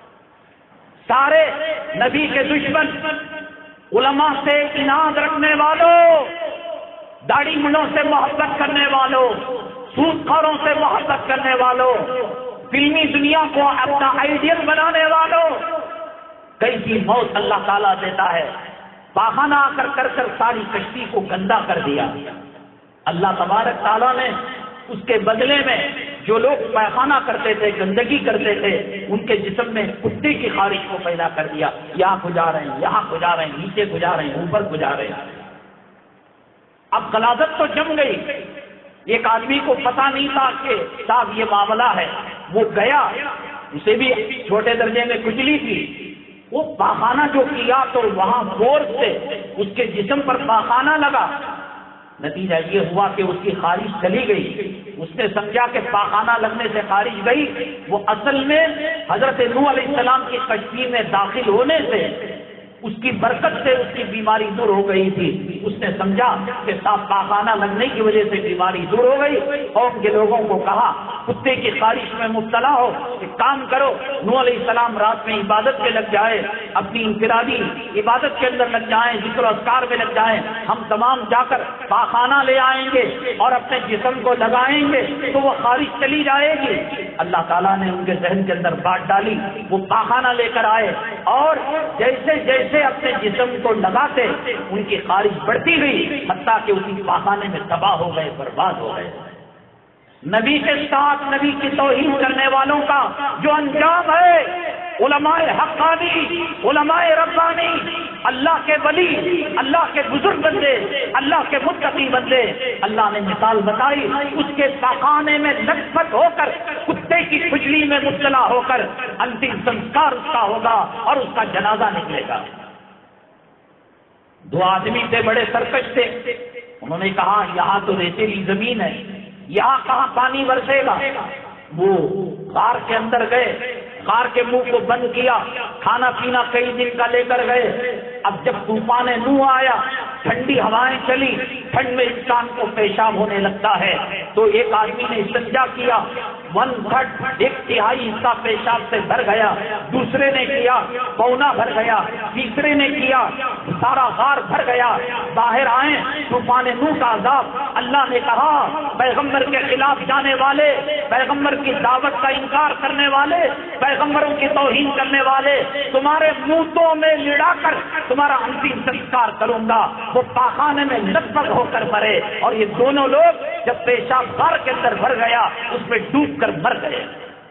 سارے نبی کے دشمن، علماء سے اناد رکھنے والوں، داڑھی منوں سے محبت کرنے والوں، سود خوروں سے محبت کرنے والوں، فلمی دنیا کو اپنا آئیڈیل بنانے والوں، کیسی موت اللہ تعالیٰ دیتا ہے۔ پاخانہ کر کر ساری کشتی کو گندا کر دیا۔ اللہ تبارک تعالیٰ نے اس کے بدلے میں جو لوگ پیخانہ کرتے تھے، گندگی کرتے تھے، ان کے جسم میں کتے کی خارش کو پیدا کر دیا۔ یہاں کو جا رہے ہیں، یہاں کو جا رہے ہیں، نیچے کو جا رہے ہیں، اوپر کو جا رہے ہیں۔ اب غلاظت تو جم گئی، ایک آدمی کو پتا نہیں تھا کہ صاحب یہ معاملہ ہے، وہ گیا، اسے بھی چھوٹے درجے میں کھجلی تھی، وہ پاخانہ جو کیا تو وہاں فورس سے اس کے جسم پر پاخانہ لگا، نتیجہ یہ ہوا کہ اس کی خارش چلی گئی۔ اس نے سمجھا کہ پاخانہ لگنے سے خارش گئی، وہ اصل میں حضرت نوح علیہ السلام کی کشتی میں داخل ہونے سے اس کی برکت سے اس کی بیماری دور ہو گئی تھی۔ اس نے سمجھا کہ صاحب پاخانہ لگنے کی وجہ سے بیماری دور ہو گئی۔ قوم کے لوگوں کو کہا کتے کی خارش میں مبتلا ہو، ایک کام کرو، نوح علیہ السلام رات میں عبادت میں لگ جائے، اپنی انفرادی عبادت کے اندر لگ جائیں، ذکر و اذکار میں لگ جائیں، ہم تمام جا کر پاخانہ لے آئیں گے اور اپنے جسم کو لگائیں گے تو وہ خارش چلی جائے گی۔ اللہ تعالیٰ نے ان کے ذہن کے اندر بات ڈالی، وہ پاخانہ لے کر آئے اور جیسے جیسے اپنے جسم کو لگاتے ان کی خارش بڑھتی گئی، حتیٰ کہ اسی پاخانے میں تباہ ہو گئے، برباد ہو گئے۔ نبی کے ساتھ نبی کی توہین کرنے والوں کا جو انجام ہے، علماء حقانی، علماء ربانی، اللہ کے ولی، اللہ کے بزرگ بندے، اللہ کے متقی بندے، اللہ نے مثال بتائی، اس کے پاخانے میں لت پت ہو کر، کتے کی کھجلی میں مبتلا ہو کر انتم سنسکار اس کا ہوگا اور اس کا جنازہ نکلے گا۔ دو آدمی تھے، بڑے سرکش تھے، انہوں نے کہا یہاں تو ریتیلی زمین ہے، یہاں کہاں پانی برسے گا۔ وہ غار کے اندر گئے، غار کے منہ کو بند کیا، کھانا پینا کئی دن کا لے کر گئے۔ اب جب طوفان نوح آیا، ٹھنڈی ہوائیں چلی، ٹھنڈ میں انسان کو پیشاب ہونے لگتا ہے، تو ایک آدمی نے استنجا کیا، 1/3 ایک تہائی حصہ پیشاب سے بھر گیا، دوسرے نے کیا پونا بھر گیا، تیسرے نے کیا سارا غار بھر گیا۔ باہر آئے، طوفان نوح کا عذاب۔ اللہ نے کہا پیغمبر کے خلاف جانے والے، پیغمبر کی دعوت کا انکار کرنے والے، پیغمبروں کی توہین کرنے والے، تمہارے منہوں میں لڑا کر تمہارا انتم سنسکار کروں گا۔ وہ پاخانے میں لت پت ہو کر مرے، اور یہ دونوں لوگ جب پیشاب غار کے اندر بھر گیا اس میں ڈوب کر مر گئے۔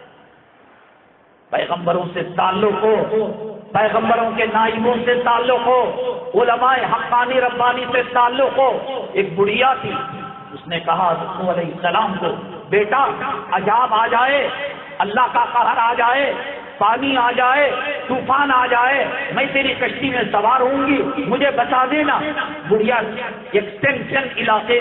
پیغمبروں سے تعلق ہو، پیغمبروں کے نائبوں سے تعلق ہو، علماء حقانی ربانی سے تعلق ہو۔ ایک بڑھیا تھی، اس نے کہا نوح علیہ السلام کو، بیٹا عذاب آ جائے، اللہ کا قہر آ جائے، پانی آ جائے، طوفان آ جائے، میں تیری کشتی میں سوار ہوں گی، مجھے بتا دینا۔ بڑھیا ایکسٹینشن علاقے میں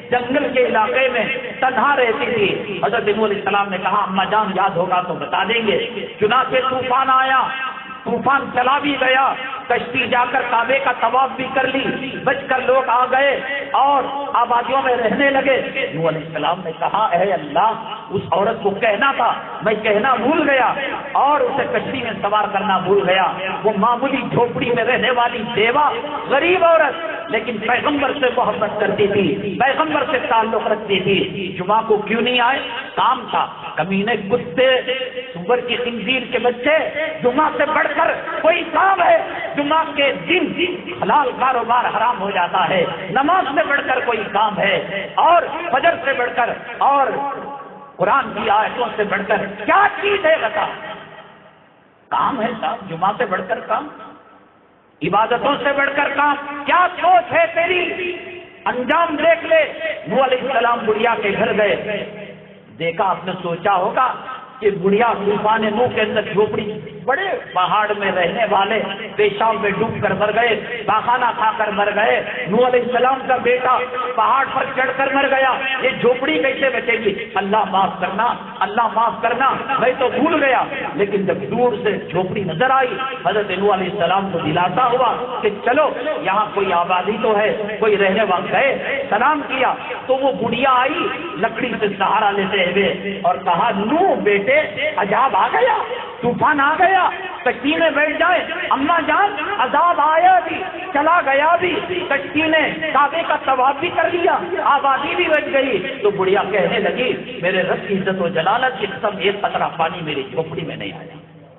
جنگل کے علاقے میں تنہا رہتی تھی. حضرت نوح علیہ السلام نے کہا اماں جان یاد ہوگا تو بتا دیں گے. چنانچہ طوفان آیا, طوفان چلا بھی گیا, کشتی جا کر کعبے کا طواف بھی کر لی, بچ کر لوگ آ گئے اور آبادیوں میں رہنے لگے. نوح علیہ السلام نے کہا اے اللہ, اس عورت کو کہنا تھا, میں کہنا بھول گیا اور اسے کشتی میں سوار کرنا بھول گیا. وہ معمولی جھوپڑی میں رہنے والی بیوہ غریب عورت, لیکن پیغمبر سے محبت کرتی تھی, پیغمبر سے تعلق رکھتی تھی. جمعہ کو کیوں نہیں آئے؟ کام تھا. کمینے کتے, سور کی خنزیر کے بچے, جمعہ سے بڑھ کر کوئی کام ہے؟ جمعہ کے دن حلال کاروبار حرام ہو جاتا ہے, نماز سے بڑھ کر کوئی کام ہے, اور فجر سے بڑھ کر اور قرآن کی آیتوں سے بڑھ کر کیا چیز ہے بتا؟ کام ہے صاحب, جمعہ سے بڑھ کر کام, عبادتوں سے بڑھ کر کام. کیا سوچ ہے تیری؟ انجام دیکھ لے. نوح علیہ السلام بڑھیا کے گھر گئے, دیکھا, آپ نے سوچا ہوگا کہ بڑھیا طوفان نوح کے اندر جھوپڑی, بڑے پہاڑ میں رہنے والے پیشاب میں ڈوب کر مر گئے, پاخانہ کھا کر مر گئے. نوح علیہ السلام کا بیٹا پہاڑ پر چڑھ کر مر گیا. یہ جھوپڑی کیسے بچے گی؟ اللہ معاف کرنا, اللہ معاف کرنا, میں تو بھول گیا. لیکن جب دور سے جھوپڑی نظر آئی, حضرت نوح علیہ السلام کو دلاتا ہوا کہ چلو یہاں کوئی آبادی تو ہے, کوئی رہنے والے. گئے, سلام کیا تو وہ بڑھیا آئی لکڑی سے سہارا لیتے ہوئے اور کہا نوح بیٹے عذاب آ گیا, طوفان آ گیا, کشتی میں بیٹھ جائے. اماں جان عذاب آیا بھی, چلا گیا بھی, کشتی نے کعبے کا طواف بھی کر لیا, آبادی بھی بچ گئی. تو بڑھیا کہنے لگی میرے رب کی عزت و جلالت کی قسم, ایک قطرہ پانی میری جھوپڑی میں نہیں آیا.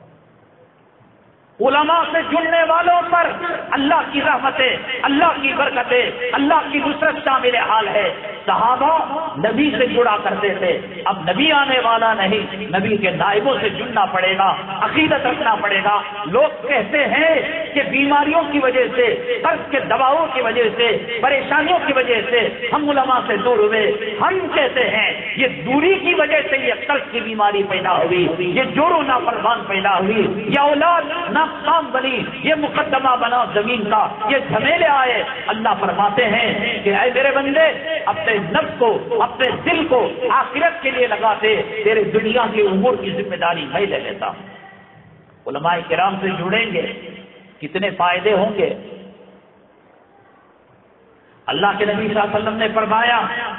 علماء سے جڑنے والوں پر اللہ کی رحمتیں, اللہ کی برکتیں, اللہ کی نصرت شامل حال ہے. صحابہ نبی سے جڑا کرتے تھے, اب نبی آنے والا نہیں, نبی کے نائبوں سے جڑنا پڑے گا, عقیدت رکھنا پڑے گا. لوگ کہتے ہیں کہ بیماریوں کی وجہ سے, قرض کے دباؤ کی وجہ سے, پریشانیوں کی وجہ سے ہم علماء سے دور ہوئے. ہم کہتے ہیں یہ دوری کی وجہ سے یہ قرض کی بیماری پیدا ہوئی, یہ جوڑوں نافرمان پیدا ہوئی, یہ اولاد ناکام بنی, یہ مقدمہ بنا زمین کا, یہ جھمیلے آئے. اللہ فرماتے ہیں کہ اے میرے بندے اپنے نفس کو, اپنے دل کو آخرت کے لیے لگاتے, تیرے دنیا کے امور کی ذمہ داری میں لے لیتا ہوں. علماء کرام سے جڑیں گے, کتنے فائدے ہوں گے. اللہ کے نبی صلی اللہ علیہ وسلم نے فرمایا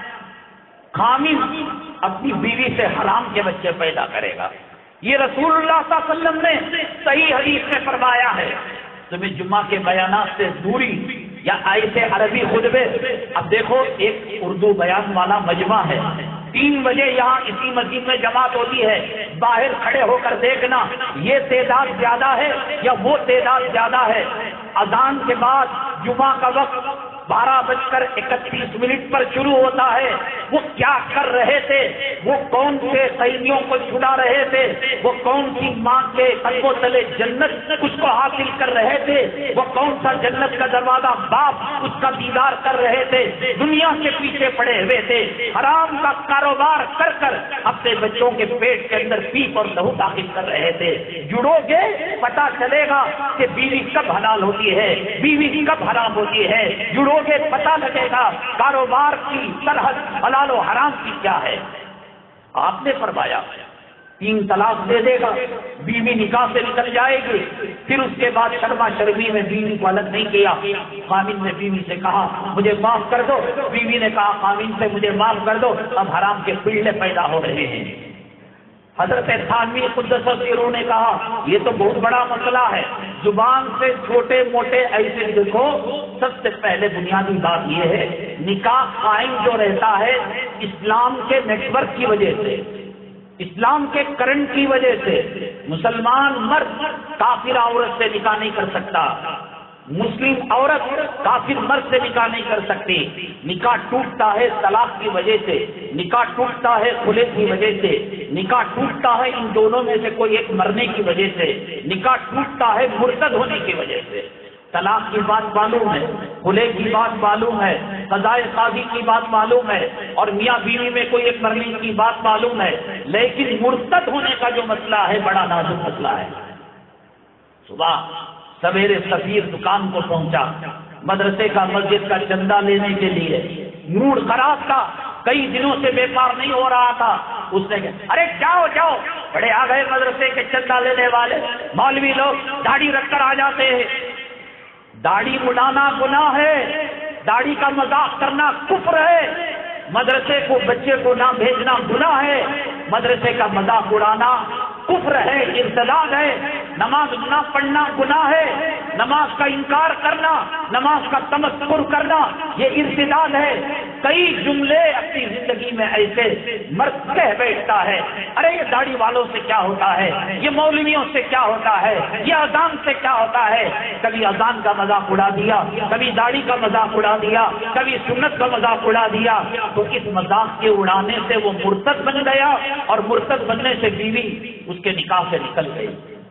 خامن اپنی بیوی سے حرام کے بچے پیدا کرے گا. یہ رسول اللہ صلی اللہ علیہ وسلم نے صحیح حدیث میں فرمایا ہے. تمہیں جمعہ کے بیانات سے دوری یا ایسے عربی خطبے, اب دیکھو ایک اردو بیان والا مجمع ہے, 3 بجے یہاں اسی مسجد میں جماعت ہوتی ہے, باہر کھڑے ہو کر دیکھنا یہ تعداد زیادہ ہے یا وہ تعداد زیادہ ہے. اذان کے بعد جمعہ کا وقت 12:31 پر شروع ہوتا ہے. وہ کیا کر رہے تھے, وہ کون سے قیدیوں کو چھڑا رہے تھے, وہ کون سی ماں کے قدموں تلے جنت اس کو حاصل کر رہے تھے, وہ کون سا جنت کا دروازہ باپ اس کا دیدار کر رہے تھے. دنیا کے پیچھے پڑے ہوئے تھے, حرام کا کاروبار کر کر اپنے بچوں کے پیٹ کے اندر پیپ اور لہو داخل کر رہے تھے. جڑو گے پتا چلے گا کہ بیوی کب حلال ہوتی ہے, بیوی کب حرام ہوتی ہے. جڑو گے پتا لگے گا کاروبار کی سرحد حلال و حرام کی کیا ہے. آپ نے فرمایا 3 طلاق دے دے گا, بیوی نکاح سے نکل جائے گی. پھر اس کے بعد شرما شرمی میں بیوی کو الگ نہیں کیا. خامن نے بیوی سے کہا مجھے معاف کر دو, بیوی نے کہا خامن سے مجھے معاف کر دو. اب حرام کے پیڑے پیدا ہو رہے ہیں. حضرت تھانوی قدس سروں نے کہا یہ تو بہت بڑا مسئلہ ہے. زبان سے چھوٹے موٹے ایسے دیکھو, سب سے پہلے بنیادی بات یہ ہے نکاح قائم جو رہتا ہے اسلام کے نیٹ ورک کی وجہ سے, اسلام کے کرنٹ کی وجہ سے. مسلمان مرد کافر عورت سے نکاح نہیں کر سکتا, مسلم عورت کافر مرد سے نکاح نہیں کر سکتی. نکاح ٹوٹتا ہے طلاق کی وجہ سے, نکاح ٹوٹتا ہے خلع کی وجہ سے, نکاح ٹوٹتا ہے ان دونوں میں سے کوئی ایک مرنے کی وجہ سے, نکاح ٹوٹتا ہے مرتد ہونے کی وجہ سے. طلاق کی بات معلوم ہے, خلع کی بات معلوم ہے, قضاء قاضی کی بات معلوم ہے, اور میاں بیوی میں کوئی ایک مرنے کی بات معلوم ہے. لیکن مرتد ہونے کا جو مسئلہ ہے بڑا نازک مسئلہ ہے. صبح سویرے سفیر دکان کو پہنچا, مدرسے کا مسجد کا چندہ لینے کے لیے, موڈ خراب تھا، کئی دنوں سے بیکار نہیں ہو رہا تھا، اس نے کہا ارے جاؤ جاؤ، بڑے آ گئے مدرسے کے چندہ لینے والے مولوی لوگ داڑھی رکھ کر آ جاتے ہیں۔ داڑھی اڑانا گناہ ہے، داڑھی کا مذاق کرنا کفر ہے، مدرسے کو بچے کو نہ بھیجنا گناہ ہے، مدرسے کا مذاق اڑانا کفر ہے، ارتداد ہے، نماز نہ پڑھنا گناہ ہے، نماز کا انکار کرنا، نماز کا تمسخر کرنا یہ ارتداد ہے۔ کئی جملے اپنی زندگی میں ایسے مرد کہہ بیٹھتا ہے، ارے یہ داڑھی والوں سے کیا ہوتا ہے، یہ مولویوں سے کیا ہوتا ہے، یہ اذان سے کیا ہوتا ہے۔ کبھی اذان کا مذاق اڑا دیا، کبھی داڑھی کا مذاق اڑا دیا، کبھی سنت کا مذاق اڑا دیا، تو اس مذاق کے اڑانے سے وہ مرتد بن گیا، اور مرتد بننے سے بیوی اس کے نکاح سے نکل گئی۔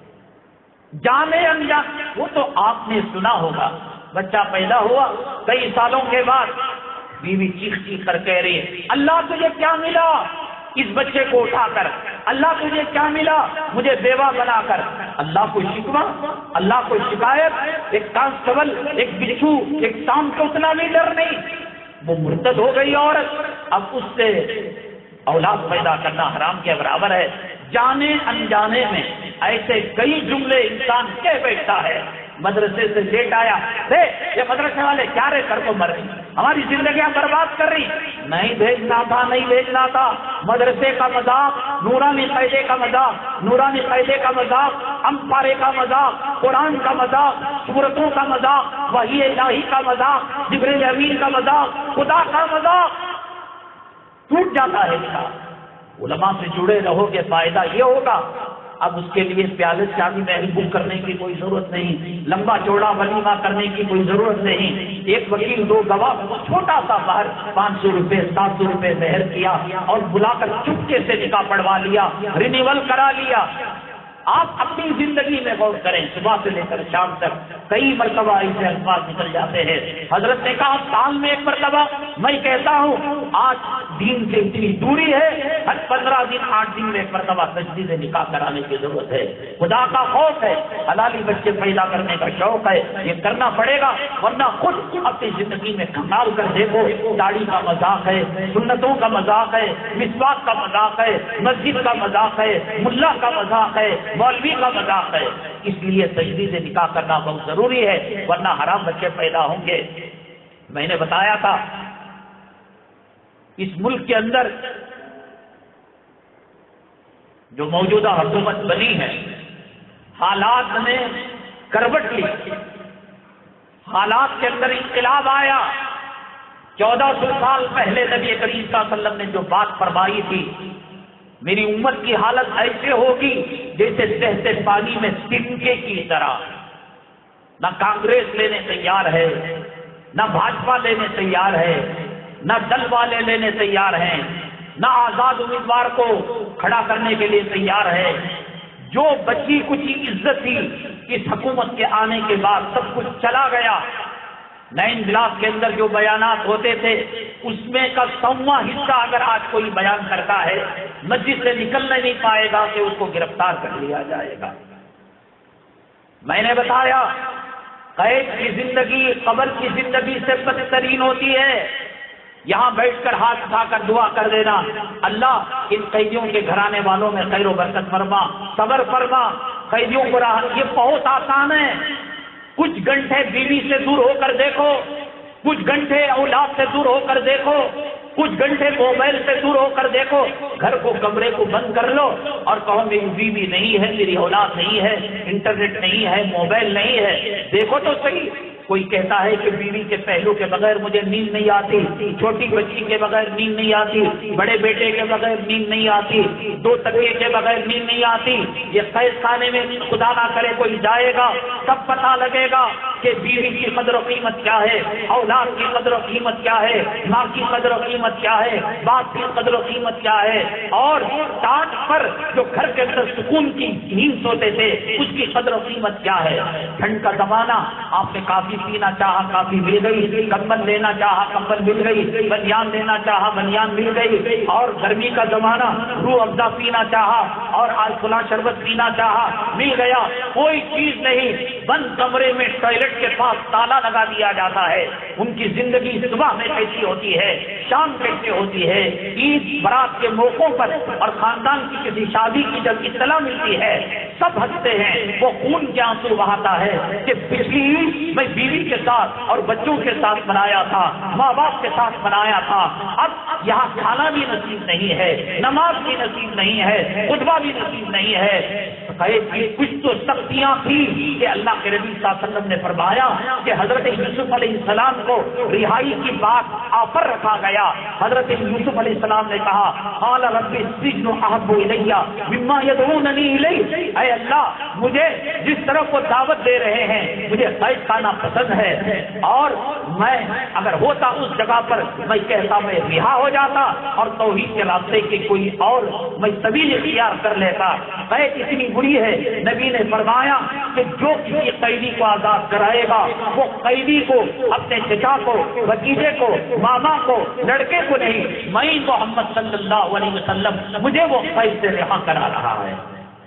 جانے انجان وہ تو آپ نے سنا ہوگا، بچہ پیدا ہوا کئی سالوں کے بعد بیوی چیخ چیخ کر کہہ رہی ہے اللہ تجھے کیا ملا اس بچے کو اٹھا کر، اللہ تجھے کیا ملا مجھے بیوہ بنا کر۔ اللہ کو شکوہ، اللہ کو شکایت، ایک کانسٹیبل، ایک بچھو، ایک سانپ کو اتنا بھی ڈر نہیں۔ وہ مرتد ہو گئی عورت، اب اس سے اولاد پیدا کرنا حرام کے برابر ہے۔ جانے انجانے میں ایسے کئی جملے انسان کہہ بیٹھتا ہے۔ مدرسے سے لیٹ آیا، یہ مدرسے والے کیا رے کر کو مر رہی، ہماری زندگیاں برباد کر رہی، نہیں بھیجنا تھا، نہیں بھیجنا تھا۔ مدرسے کا مذاق، نورانی قاعدے کا مذاق، نورانی قاعدے کا مذاق، امپارے کا مذاق، قرآن کا مذاق، سورتوں کا مذاق، وحی الہی کا مذاق، جبریل امین کا مذاق، خدا کا مذاق ٹوٹ جاتا ہے۔ علماء سے جڑے رہو گے فائدہ یہ ہوگا۔ اب اس کے لیے پیالے شادی محل بک کرنے کی کوئی ضرورت نہیں، لمبا چوڑا ولیمہ کرنے کی کوئی ضرورت نہیں۔ ایک وکیل، دو گواہ، چھوٹا سا باہر 500 روپے 700 روپے مہر کیا اور بلا کر چپکے سے نکاح پڑھوا لیا، رینیول کرا لیا۔ آپ اپنی زندگی میں غور کریں، صبح سے لے کر شام تک کئی مرتبہ ایسے الفاظ نکل جاتے ہیں۔ حضرت نے کہا سال میں ایک مرتبہ، میں کہتا ہوں آج دین سے اتنی دوری ہے، ہر 15 دن 8 دن میں ایک مرتبہ تجدید نکاح کرانے کی ضرورت ہے۔ خدا کا خوف ہے، حلالی بچے پیدا کرنے کا شوق ہے، یہ کرنا پڑے گا، ورنہ خود اپنی زندگی میں کھنگال کر دیکھو۔ داڑھی کا مذاق ہے، سنتوں کا مذاق ہے، مسواک کا مذاق ہے، مسجد کا مذاق ہے، ملا کا مذاق ہے، مولوی کا مذاق ہے۔ اس لیے تجدید نکاح کرنا بہت ضروری ہے، ورنہ حرام بچے پیدا ہوں گے۔ میں نے بتایا تھا اس ملک کے اندر جو موجودہ حکومت بنی ہے، حالات نے کروٹ لی، حالات کے اندر انقلاب آیا۔ 1400 سال پہلے نبی کریم صلی اللہ علیہ وسلم نے جو بات فرمائی تھی، میری امت کی حالت ایسے ہوگی جیسے بہتے پانی میں سنکے کی طرح۔ نہ کانگریس لینے تیار ہے، نہ بھاجپا لینے تیار ہے، نہ دل والے لینے تیار ہیں، نہ آزاد امیدوار کو کھڑا کرنے کے لیے تیار ہے۔ جو بچی کچھ عزت تھی اس حکومت کے آنے کے بعد سب کچھ چلا گیا۔ نئے انقلاب کے اندر جو بیانات ہوتے تھے اس میں کا 100واں حصہ اگر آج کوئی بیان کرتا ہے، مسجد سے نکلنے نہیں پائے گا کہ اس کو گرفتار کر لیا جائے گا۔ میں نے بتایا قید کی زندگی قبر کی زندگی سے بدترین ہوتی ہے۔ یہاں بیٹھ کر ہاتھ اٹھا کر دعا کر دینا، اللہ ان قیدیوں کے گھرانے والوں میں خیر و برکت فرما، صبر فرما، قیدیوں کو راحت۔ یہ بہت آسان ہے۔ کچھ گھنٹے بیوی سے دور ہو کر دیکھو، کچھ گھنٹے اولاد سے دور ہو کر دیکھو، کچھ گھنٹے موبائل سے دور ہو کر دیکھو، گھر کو کمرے کو بند کر لو اور کہو میری بیوی نہیں ہے، میری اولاد نہیں ہے، انٹرنیٹ نہیں ہے، موبائل نہیں ہے۔ دیکھو تو صحیح، کوئی کہتا ہے کہ بیوی کے پہلو کے بغیر مجھے نیند نہیں آتی، چھوٹی بچی کے بغیر نیند نہیں آتی، بڑے بیٹے کے بغیر نیند نہیں آتی، 2 تکیے کے بغیر نیند نہیں آتی۔ یہ قید خانے میں خدا نہ کرے کوئی جائے گا، تب پتہ لگے گا کہ بیوی کی قدر و قیمت کیا ہے، اولاد کی قدر و قیمت کیا ہے، ماں کی قدر و قیمت کیا ہے، باپ کی قدر و قیمت کیا ہے، اور ٹاٹ پر جو گھر کے اندر سکون کی نیند سوتے تھے اس کی قدر و قیمت کیا ہے۔ ٹھنڈ کا زمانہ، آپ نے کافی پینا چاہا کافی مل گئی، کمبل لینا چاہا کمبل مل گئی، بنیان لینا چاہا بنیان مل گئی، اور گرمی کا زمانہ روح افزا پینا چاہا اور آج فلاں شربت پینا چاہا مل گیا۔ کوئی چیز نہیں، بند کمرے میں ٹوائلٹ گیٹ کے پاس تالا لگا دیا جاتا ہے. ان کی زندگی صبح میں کیسی ہوتی ہے, شام کیسے ہوتی ہے, عید برات کے موقعوں پر اور خاندان کی کسی شادی کی جب اطلاع ملتی ہے سب ہنستے ہیں. وہ خون کے آنسو بہاتا ہے کہ پچھلی عید میں بیوی کے ساتھ اور بچوں کے ساتھ منایا تھا, ماں باپ کے ساتھ منایا تھا, اب یہاں کھانا بھی نصیب نہیں ہے, نماز بھی نصیب نہیں ہے, خطبہ بھی نصیب نہیں ہے. کچھ تو سختیاں تھی کہ اللہ کے نبی صلی اللہ علیہ وسلم نے فرمایا کہ حضرت یوسف علیہ السلام کو رہائی کی بات آفر رکھا گیا. حضرت یوسف علیہ السلام نے کہا قال رب السجن احب الی مما يدعوننی الیہ, اے اللہ مجھے جس طرح کو دعوت دے رہے ہیں مجھے قید خانہ پسند ہے, اور میں اگر ہوتا اس جگہ پر میں کہتا میں رہا ہو جاتا اور توحید کے راستے کی کوئی اور میں سبیل اختیار کر لیتا. قید اتنی بری ہے, نبی نے فرمایا کہ جو کسی قیدی کو آزاد کرائے گا وہ قیدی کو, اپنے چچا کو, بھتیجے کو, ماما کو, لڑکے کو نہیں, میں محمد صلی اللہ علیہ وسلم مجھے وہ قید سے رہا کرا رہا ہے.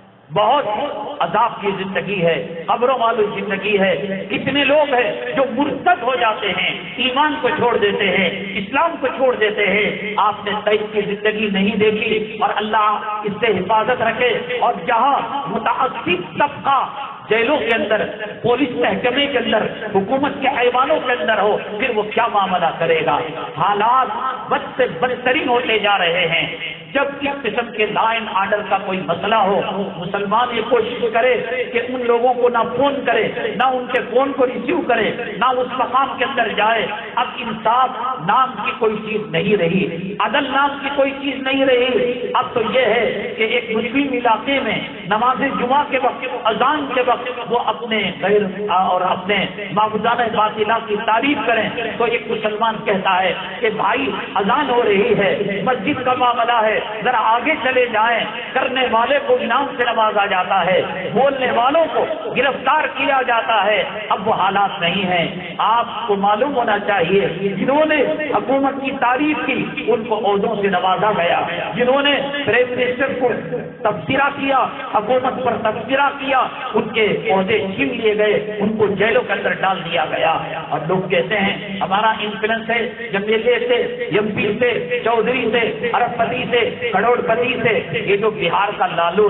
بہت عذاب کی زندگی ہے, قبروں والی زندگی ہے. کتنے لوگ ہیں جو مرتد ہو جاتے ہیں, ایمان کو چھوڑ دیتے ہیں, اسلام کو چھوڑ دیتے ہیں. آپ نے قید کی زندگی نہیں دیکھی, اور اللہ اس سے حفاظت رکھے. اور جہاں متعصب طبقہ جیلوں کے اندر, پولیس محکمے کے اندر, حکومت کے ایوانوں کے اندر ہو, پھر وہ کیا معاملہ کرے گا. حالات بد سے بدترین ہوتے جا رہے ہیں. جب اس قسم کے لا اینڈ آرڈر کا کوئی مسئلہ ہو, مسلمان یہ کوشش کرے کہ ان لوگوں کو نہ فون کرے, نہ ان کے فون کو ریسیو کرے, نہ اس مقام کے اندر جائے. اب انصاف نام کی کوئی چیز نہیں رہی, عدل نام کی کوئی چیز نہیں رہی. اب تو یہ ہے کہ ایک مسلم علاقے میں نماز جمعہ کے وقت, اذان کے وقت وہ اپنے غیر اور اپنے معبودانہ باطلہ کی تعریف کریں تو ایک مسلمان کہتا ہے کہ بھائی اذان ہو رہی ہے, مسجد کا معاملہ ہے, ذرا آگے چلے جائیں. کرنے والے کو انعام سے نوازا جاتا ہے, بولنے والوں کو گرفتار کیا جاتا ہے. اب وہ حالات نہیں ہیں. آپ کو معلوم ہونا چاہیے جنہوں نے حکومت کی تعریف کی ان کو عہدوں سے نوازا گیا, جنہوں نے پرائم منسٹر کو تبصرہ کیا, حکومت پر تبصرہ کیا, ان کے عہدے چھین لیے گئے, ان کو جیلوں کے اندر ڈال دیا گیا. اور لوگ کہتے ہیں ہمارا انفلوئنس ہے جب سے ایم پی سے, چودھری سے, ارب پتی سے, کروڑ پتی سے. یہ جو بہار کا لالو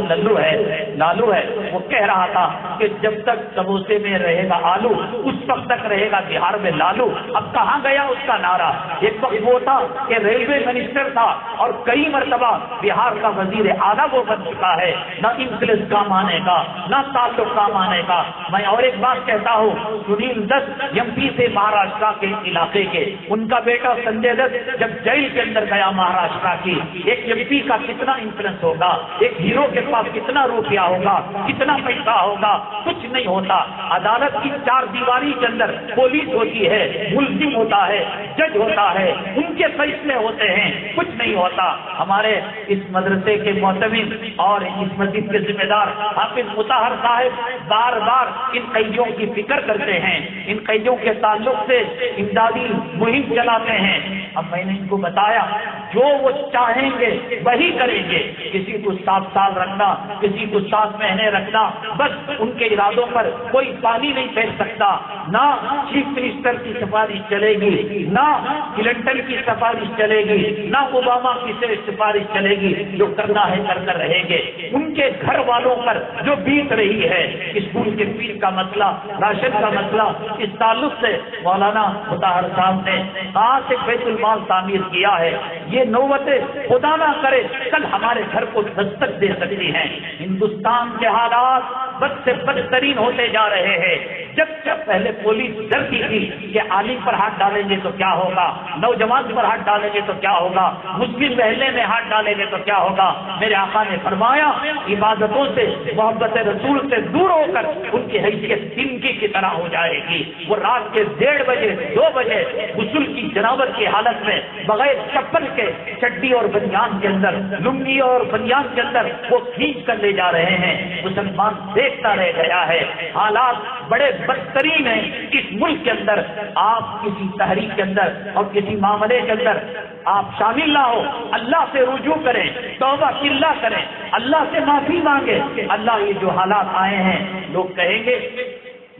ہے وہ کہہ رہا تھا کہ جب تک سموسے میں رہے گا آلو اس وقت تک رہے گا بہار میں لالو. اب کہاں گیا اس کا نعرہ؟ ایک وقت وہ تھا کہ ریلوے منسٹر تھا اور کئی مرتبہ بہار کا وزیر اعلیٰ وہ بن چکا ہے. نہ انفلوئنس کام آنے کا, نہ تعلق کام آنے کا. میں اور ایک بات کہتا ہوں, سنیل دت ایم پی سے مہاراشٹر کے علاقے کے, ان کا بیٹا سنجے دت جب جیل کے اندر گیا مہاراشٹر کی, ایک ایم پی کا کتنا انفلوئنس ہوگا, ایک ہیرو کے پاس کتنا روپیہ ہوگا, کتنا پیسہ ہوگا, کچھ نہیں ہوتا. عدالت کی چار دیواری کے اندر پولیس ہوتی ہے, ملزم ہوتا ہے, جج ہوتا ہے, ان کے فیصلے ہوتے ہیں, کچھ نہیں ہوتا. ہمارے اس مدرسے کے معتمد اور اس مسجد کے ذمہ دار حافظ مطہر صاحب بار بار ان قیدیوں کی فکر کرتے ہیں, ان قیدیوں کے تعلق سے امدادی مہم چلاتے ہیں. اب میں نے ان کو بتایا جو وہ چاہیں گے وہی کریں گے. کسی کو 7 سال رکھنا, کسی کو 7 مہینے رکھنا, بس ان کے ارادوں پر کوئی پانی نہیں پھینک سکتا. نہ چیف منسٹر کی سفارش چلے گی, نہ کلنٹن کی سفارش چلے گی, نہ اوباما کی سفارش چلے گی. جو کرنا ہے کر رہیں گے. ان کے گھر والوں پر جو بیت رہی ہے, اسکول کے فیس کا مسئلہ, راشن کا مسئلہ, اس تعلق سے مولانا مطہر صاحب نے کہاں سے بیت المال تعمیر کیا ہے. یہ نوبتیں خدا نہ کرے کل ہمارے گھر کو دستک دے سکتی ہیں. ہندوستان کے حالات بد سے بدترین ہوتے جا رہے ہیں. جب پہلے پولیس ڈرتی تھی کہ عالم پر ہاتھ ڈالیں گے تو کیا ہوگا, نوجوان پر ہاتھ ڈالیں گے تو کیا ہوگا, مسلم محلے میں ہاتھ ڈالیں گے تو کیا ہوگا. میرے آقا نے فرمایا عبادتوں سے, محبت رسول سے دور ہو کر ان کی حیثیت تنکی کی طرح ہو جائے گی. وہ رات کے 1:30 بجے 2 بجے غسل کی جنابت کی حالت میں بغیر چپل کے چڈی اور بنیان کے اندر, لنگی اور بنیان کے اندر وہ کھینچ کر لے جا رہے ہیں. مسلمان دیکھتا رہ گیا ہے. حالات بڑے بدترین ہیں اس ملک کے اندر. آپ کسی تحریک کے اندر اور کسی معاملے کے اندر آپ شامل نہ ہو, اللہ سے رجوع کریں, توبہ اللہ کریں, اللہ سے معافی مانگے. اللہ یہ جو حالات آئے ہیں, لوگ کہیں گے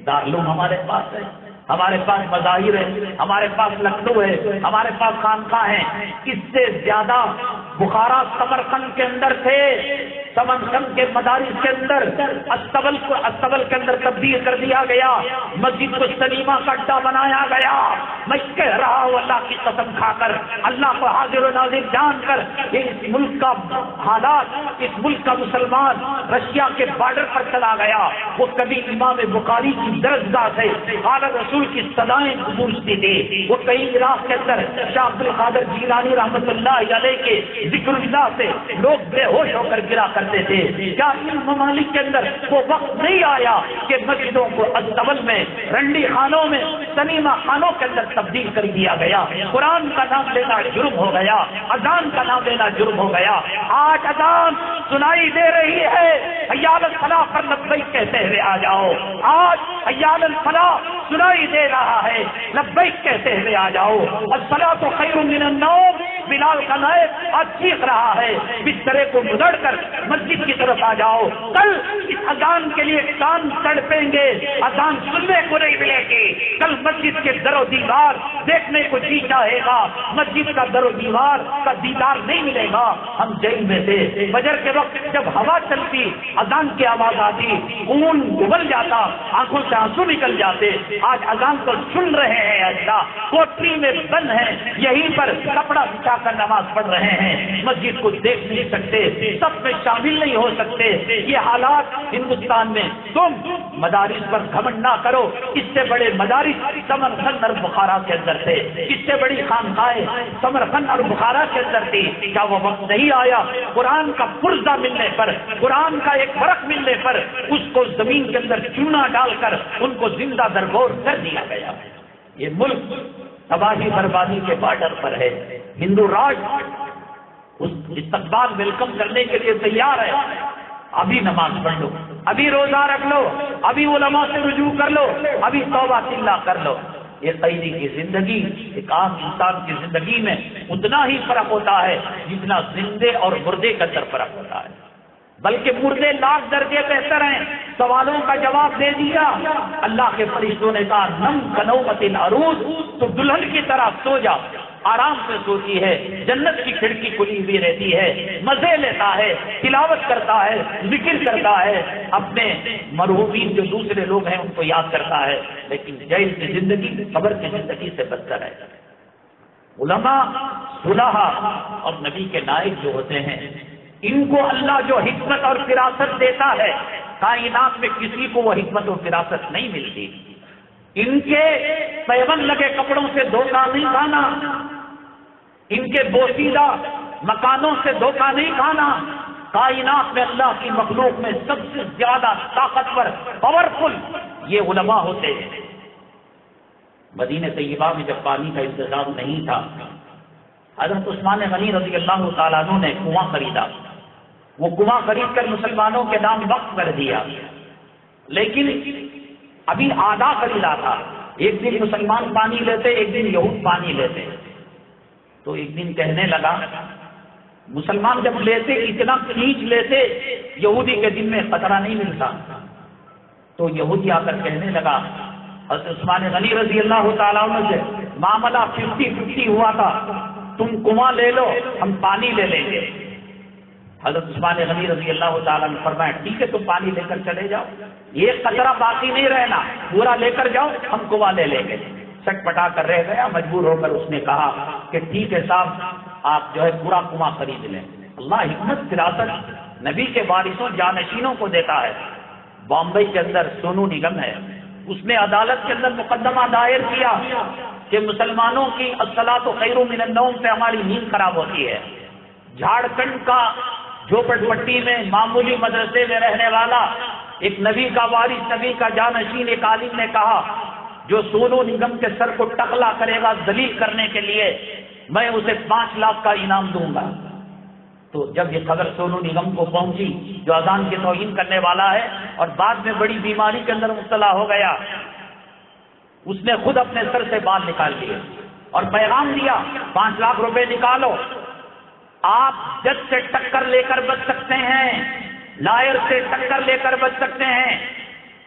دارالعلوم ہمارے پاس ہے، ہمارے پاس مظاہر ہے، ہمارے پاس لکھنؤ ہے، ہمارے پاس خانقاہ ہیں. اس سے زیادہ بخارا سمرقند کے اندر تھے، سمرقند کے مدارس کے اندر استبل کے اندر تبدیل کر دیا گیا، مسجد کو سلیمہ کا اڈا بنایا گیا. میں کہہ رہا ہوں اللہ کی قسم کھا کر، اللہ کو حاضر و ناظر جان کر، اس ملک کا حالات، اس ملک کا مسلمان رشیا کے بارڈر پر چلا گیا. وہ کبھی امام بخاری کی درسگاہ سے قال رسول کی صدائیں گونجتی تھی. وہ کئی عراق کے اندر شاہ عبد القادر جیلانی رحمۃ اللہ علیہ کے ذکر اللہ سے لوگ بے ہوش ہو کر گرا کرتے تھے. کیا ان ممالک کے اندر وہ وقت نہیں آیا کہ مسجدوں کو استبل میں، رنڈی خانوں میں، سنیما خانوں کے اندر تبدیل کر دیا گیا؟ قرآن کا نام لینا جرم ہو گیا، اذان کا نام لینا جرم ہو گیا. آج اذان سنائی دے رہی ہے، حی علی الفلاح پر لبیک کہتے ہوئے آ جاؤ. آج حی علی الفلاح سنائی دے رہا ہے، لبیک کہتے ہوئے آ جاؤ. الصلاۃ خیر من النوم، بلال کا نائب آج چیخ رہا ہے، بسترے کو مدڑ کر مسجد کی طرف آ جاؤ. کل اس اذان کے لیے کان تڑپیں گے، اذان سننے کو نہیں ملے گی. کل مسجد کے در و دیوار دیکھنے کو جی چاہے گا، مسجد کا در و دیوار کا دیدار نہیں ملے گا. ہم جیل میں تھے، فجر کے وقت جب ہوا چلتی، اذان کی آواز آتی، خون ابل جاتا، آنکھوں سے آنسو نکل جاتے. آج اذان تو سن رہے ہیں، اللہ کوٹری میں بند ہے، یہیں پر کپڑا بچھا کر نماز پڑھ رہے ہیں، مسجد کو دیکھ نہیں سکتے، سب میں شامل نہیں ہو سکتے. یہ حالات ہندوستان میں. تم مدارس پر گھمنڈ نہ کرو، اس سے بڑے مدارس سمرقند اور بخارا کے اندر تھے، اس سے بڑی خانقاہیں سمرقند اور بخارا کے اندر تھی. کیا وہ وقت نہیں آیا قرآن کا پرزہ ملنے پر، قرآن کا ایک ورق ملنے پر اس کو زمین کے اندر چونا ڈال کر ان کو زندہ درگور کر دیا گیا؟ یہ ملک تباہی بربادی کے بارڈر پر ہے. ہندو راج اس استقبال ویلکم کرنے کے لیے تیار ہے. ابھی نماز پڑھ لو، ابھی روزہ رکھ لو، ابھی علماء سے رجوع کر لو، ابھی توبہ صلہ کر لو. یہ قیدی کی زندگی ایک عام انسان کی زندگی میں اتنا ہی فرق ہوتا ہے جتنا زندے اور مردے کا اندر فرق ہوتا ہے. بلکہ مردے لاکھ درجے بہتر ہیں. سوالوں کا جواب دے دیا. اللہ کے فرشتوں نے کہا نم کنومت العروس، تو دلہن کی طرح سو جا، آرام سے سوتی ہے، جنت کی کھڑکی کھلی ہوئی رہتی ہے، مزے لیتا ہے، تلاوت کرتا ہے، ذکر کرتا ہے، اپنے مرحومین جو دوسرے لوگ ہیں ان کو یاد کرتا ہے. لیکن جیل کی زندگی قبر کی زندگی سے بدتر ہے. علماء، صلحاء اور نبی کے نائب جو ہوتے ہیں، ان کو اللہ جو حکمت اور فراست دیتا ہے، کائنات میں کسی کو وہ حکمت اور فراست نہیں ملتی. ان کے پیون لگے کپڑوں سے دھوکہ نہیں کھانا، ان کے بوسیدہ مکانوں سے دھوکہ نہیں کھانا. کائنات میں اللہ کی مخلوق میں سب سے زیادہ طاقتور، پاورفل یہ علماء ہوتے ہیں. مدینہ طیبہ میں جب پانی کا انتظام نہیں تھا، حضرت عثمان غنی رضی اللہ تعالیٰ عنہ نے کنواں خریدا. وہ کنواں خرید کر مسلمانوں کے نام وقف کر دیا، لیکن ابھی آدھا خریدا تھا. ایک دن مسلمان پانی لیتے، ایک دن یہود پانی لیتے. تو ایک دن کہنے لگا، مسلمان جب لیتے اتنا کھینچ لیتے، یہودی کے دن میں خطرہ نہیں ملتا. تو یہودی آ کر کہنے لگا، حضرت عثمان غنی رضی اللہ تعالیٰ عنہ سے معاملہ 50-50 ہوا تھا، تم کنواں لے لو، ہم پانی لے لیں گے. حضرت عثمان غنی رضی اللہ تعالیٰ نے فرمایا ٹھیک ہے تم پانی لے کر چلے جاؤ، ایک قطرہ باقی نہیں رہنا، پورا لے کر جاؤ، ہم کنواں لے لیں گے. چٹ پٹا کر رہ گیا، مجبور ہو کر اس نے کہا کہ ٹھیک ہے صاحب، آپ جو ہے پورا کنواں خرید لیں. اللہ حکمت فراست نبی کے وارثوں جانشینوں کو دیتا ہے. بامبئی کے اندر سونو نگم ہے، اس نے عدالت کے اندر مقدمہ دائر کیا کہ مسلمانوں کی الصلاۃ خیر من النوم سے ہماری نیند خراب ہوتی ہے. جھارکھنڈ کا جھوپڑ پٹی میں معمولی مدرسے میں رہنے والا ایک نبی کا وارث، نبی کا جانشین ایک عالم نے کہا جو سونو نگم کے سر کو ٹکلا کرے گا ذلیل کرنے کے لیے، میں اسے 5 لاکھ کا انعام دوں گا. تو جب یہ خبر سونو نگم کو پہنچی، جو اذان کی توہین کرنے والا ہے اور بعد میں بڑی بیماری کے اندر مبتلا ہو گیا، اس نے خود اپنے سر سے بال نکال لیے اور پیغام دیا 5 لاکھ روپے نکالو. آپ جج سے ٹکر لے کر بچ سکتے ہیں، لائر سے ٹکر لے کر بچ سکتے ہیں،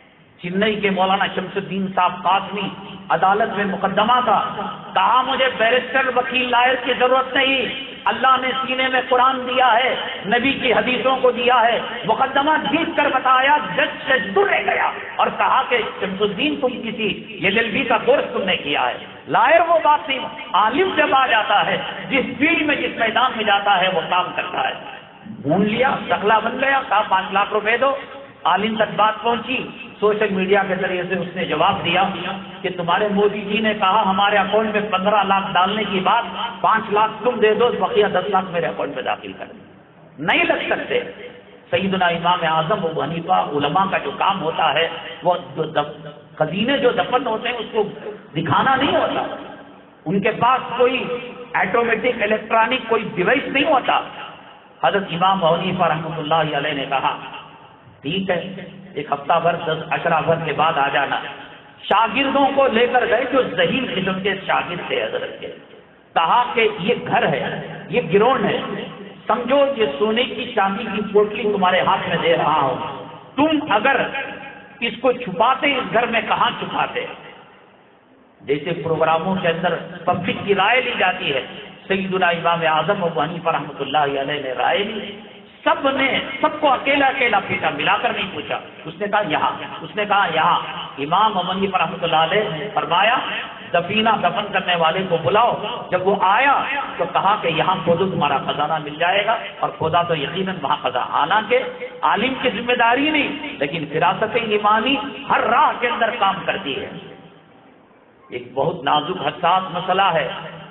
چنئی کے مولانا شمس الدین صاحب قاسمی عدالت میں مقدمہ تھا، کہا مجھے بیرسٹر وکیل لائر کی ضرورت نہیں، اللہ نے سینے میں قرآن دیا ہے، نبی کی حدیثوں کو دیا ہے، مقدمہ جیت کر بتایا، جج سے دور رہ گیا اور کہا کہ شمس الدین تم کسی یہ LLB کا کورس تم نے کیا ہے، لائر وہ بات نہیں، عالم جب آ جاتا ہے جس فیلڈ میں جس میدان میں جاتا ہے وہ کام کرتا ہے۔ ڈھونڈ لیا، شکلا بن گیا، کہا 5 لاکھ روپے دو، عالم تک بات پہنچی، سوشل میڈیا کے ذریعے سے اس نے جواب دیا کہ تمہارے مودی جی نے کہا ہمارے اکاؤنٹ میں 15 لاکھ ڈالنے کی بات، 5 لاکھ تم دے دو، بقیہ 10 لاکھ میرے اکاؤنٹ میں داخل کر دیں، نہیں لگ سکتے۔ سیدنا امام اعظم ابو حنیفہ، علماء کا جو کام ہوتا ہے وہ خزینے جو دفن ہوتے ہیں اس کو دکھانا نہیں ہوتا، ان کے پاس کوئی آٹومیٹک الیکٹرانک کوئی ڈیوائس نہیں ہوتا۔ حضرت امام ابو حنیفہ رحمۃ اللہ علیہ نے کہا ٹھیک ہے، 1 ہفتہ بھر 10 عشرہ بھر کے بعد آ جانا۔ شاگردوں کو لے کر گئے جو ذہین قسم کے شاگرد تھے حضرت کے، کہا کہ یہ گھر ہے، یہ گرون ہے، سمجھو یہ سونے کی چاندی کی پوٹلی تمہارے ہاتھ میں دے رہا ہوں، تم اگر اس کو چھپاتے اس گھر میں کہاں چھپاتے؟ جیسے پروگراموں کے اندر پبلک کی رائے لی جاتی ہے، سیدنا امام اعظم ابو حنیفہ رحمۃ اللہ علیہ نے رائے لی، سب کو اکیلا اکیلا پوچھا، ملا کر نہیں پوچھا، اس نے کہا یہاں، اس نے کہا یہاں، امام ابو حنیفہ رحمۃ اللہ علیہ نے فرمایا دفینہ دفن کرنے والے کو بلاؤ، جب وہ آیا تو کہا کہ یہاں کھودو تمہارا خزانہ مل جائے گا، اور کھودا تو یقیناً وہاں خزانہ، حالانکہ عالم کی ذمہ داری نہیں لیکن فراست ایمانی ہر راہ کے اندر کام کرتی ہے۔ ایک بہت نازک حساس مسئلہ ہے،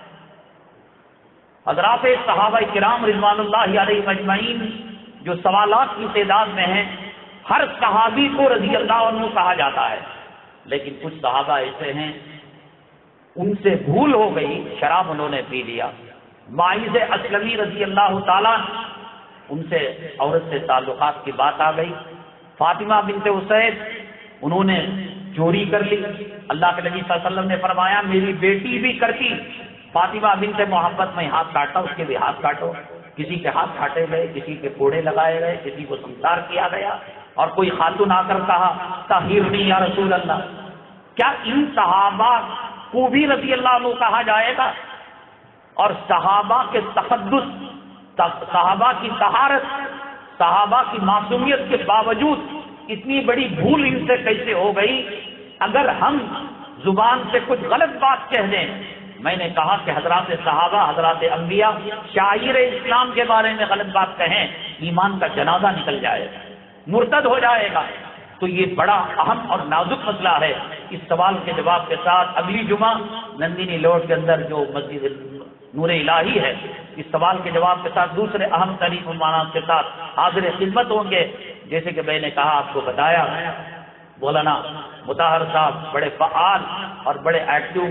حضرات صحابہ کرام رضوان اللہ علیہ مجمعین جو سوالات کی تعداد میں ہیں، ہر صحابی کو رضی اللہ عنہ کہا جاتا ہے، لیکن کچھ صحابہ ایسے ہیں ان سے بھول ہو گئی، شراب انہوں نے پی لیا۔ معیذ اسلمی رضی اللہ تعالیٰ، ان سے عورت سے تعلقات کی بات آ گئی، فاطمہ بنت اسید انہوں نے چوری کر لی، اللہ کے نبی صلی اللہ علیہ وسلم نے فرمایا میری بیٹی بھی کرتی، فاطمہ بنت محبت میں ہاتھ کاٹا، اس کے بھی ہاتھ کاٹو، کسی کے ہاتھ کاٹے گئے، کسی کے کوڑے لگائے گئے، کسی کو سنسار کیا گیا، اور کوئی خاتون آ کر کہا طہرنی یا رسول اللہ۔ کیا ان صحابہ کو بھی رضی اللہ عنہ کہا جائے گا؟ اور صحابہ کے تقدس، صحابہ کی طہارت، صحابہ کی معصومیت کے باوجود اتنی بڑی بھول ان سے کیسے ہو گئی؟ اگر ہم زبان سے کچھ غلط بات کہہ دیں، میں نے کہا کہ حضرات صحابہ، حضرات انبیاء، شاعر اسلام کے بارے میں غلط بات کہیں، ایمان کا جنازہ نکل جائے گا، مرتد ہو جائے گا۔ تو یہ بڑا اہم اور نازک مسئلہ ہے۔ اس سوال کے جواب کے ساتھ اگلی جمعہ نندنی لوڈ کے اندر جو مسجد نور الہی ہے، اس سوال کے جواب کے ساتھ دوسرے اہم ترین عنوانات کے ساتھ حاضر خدمت ہوں گے۔ جیسے کہ میں نے کہا، آپ کو بتایا، مولانا مطہر صاحب بڑے فعال اور بڑے ایکٹیو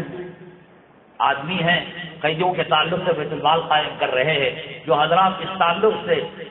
آدمی ہیں، قیدیوں کے تعلق سے بیت المال قائم کر رہے ہیں۔ جو حضرات اس تعلق سے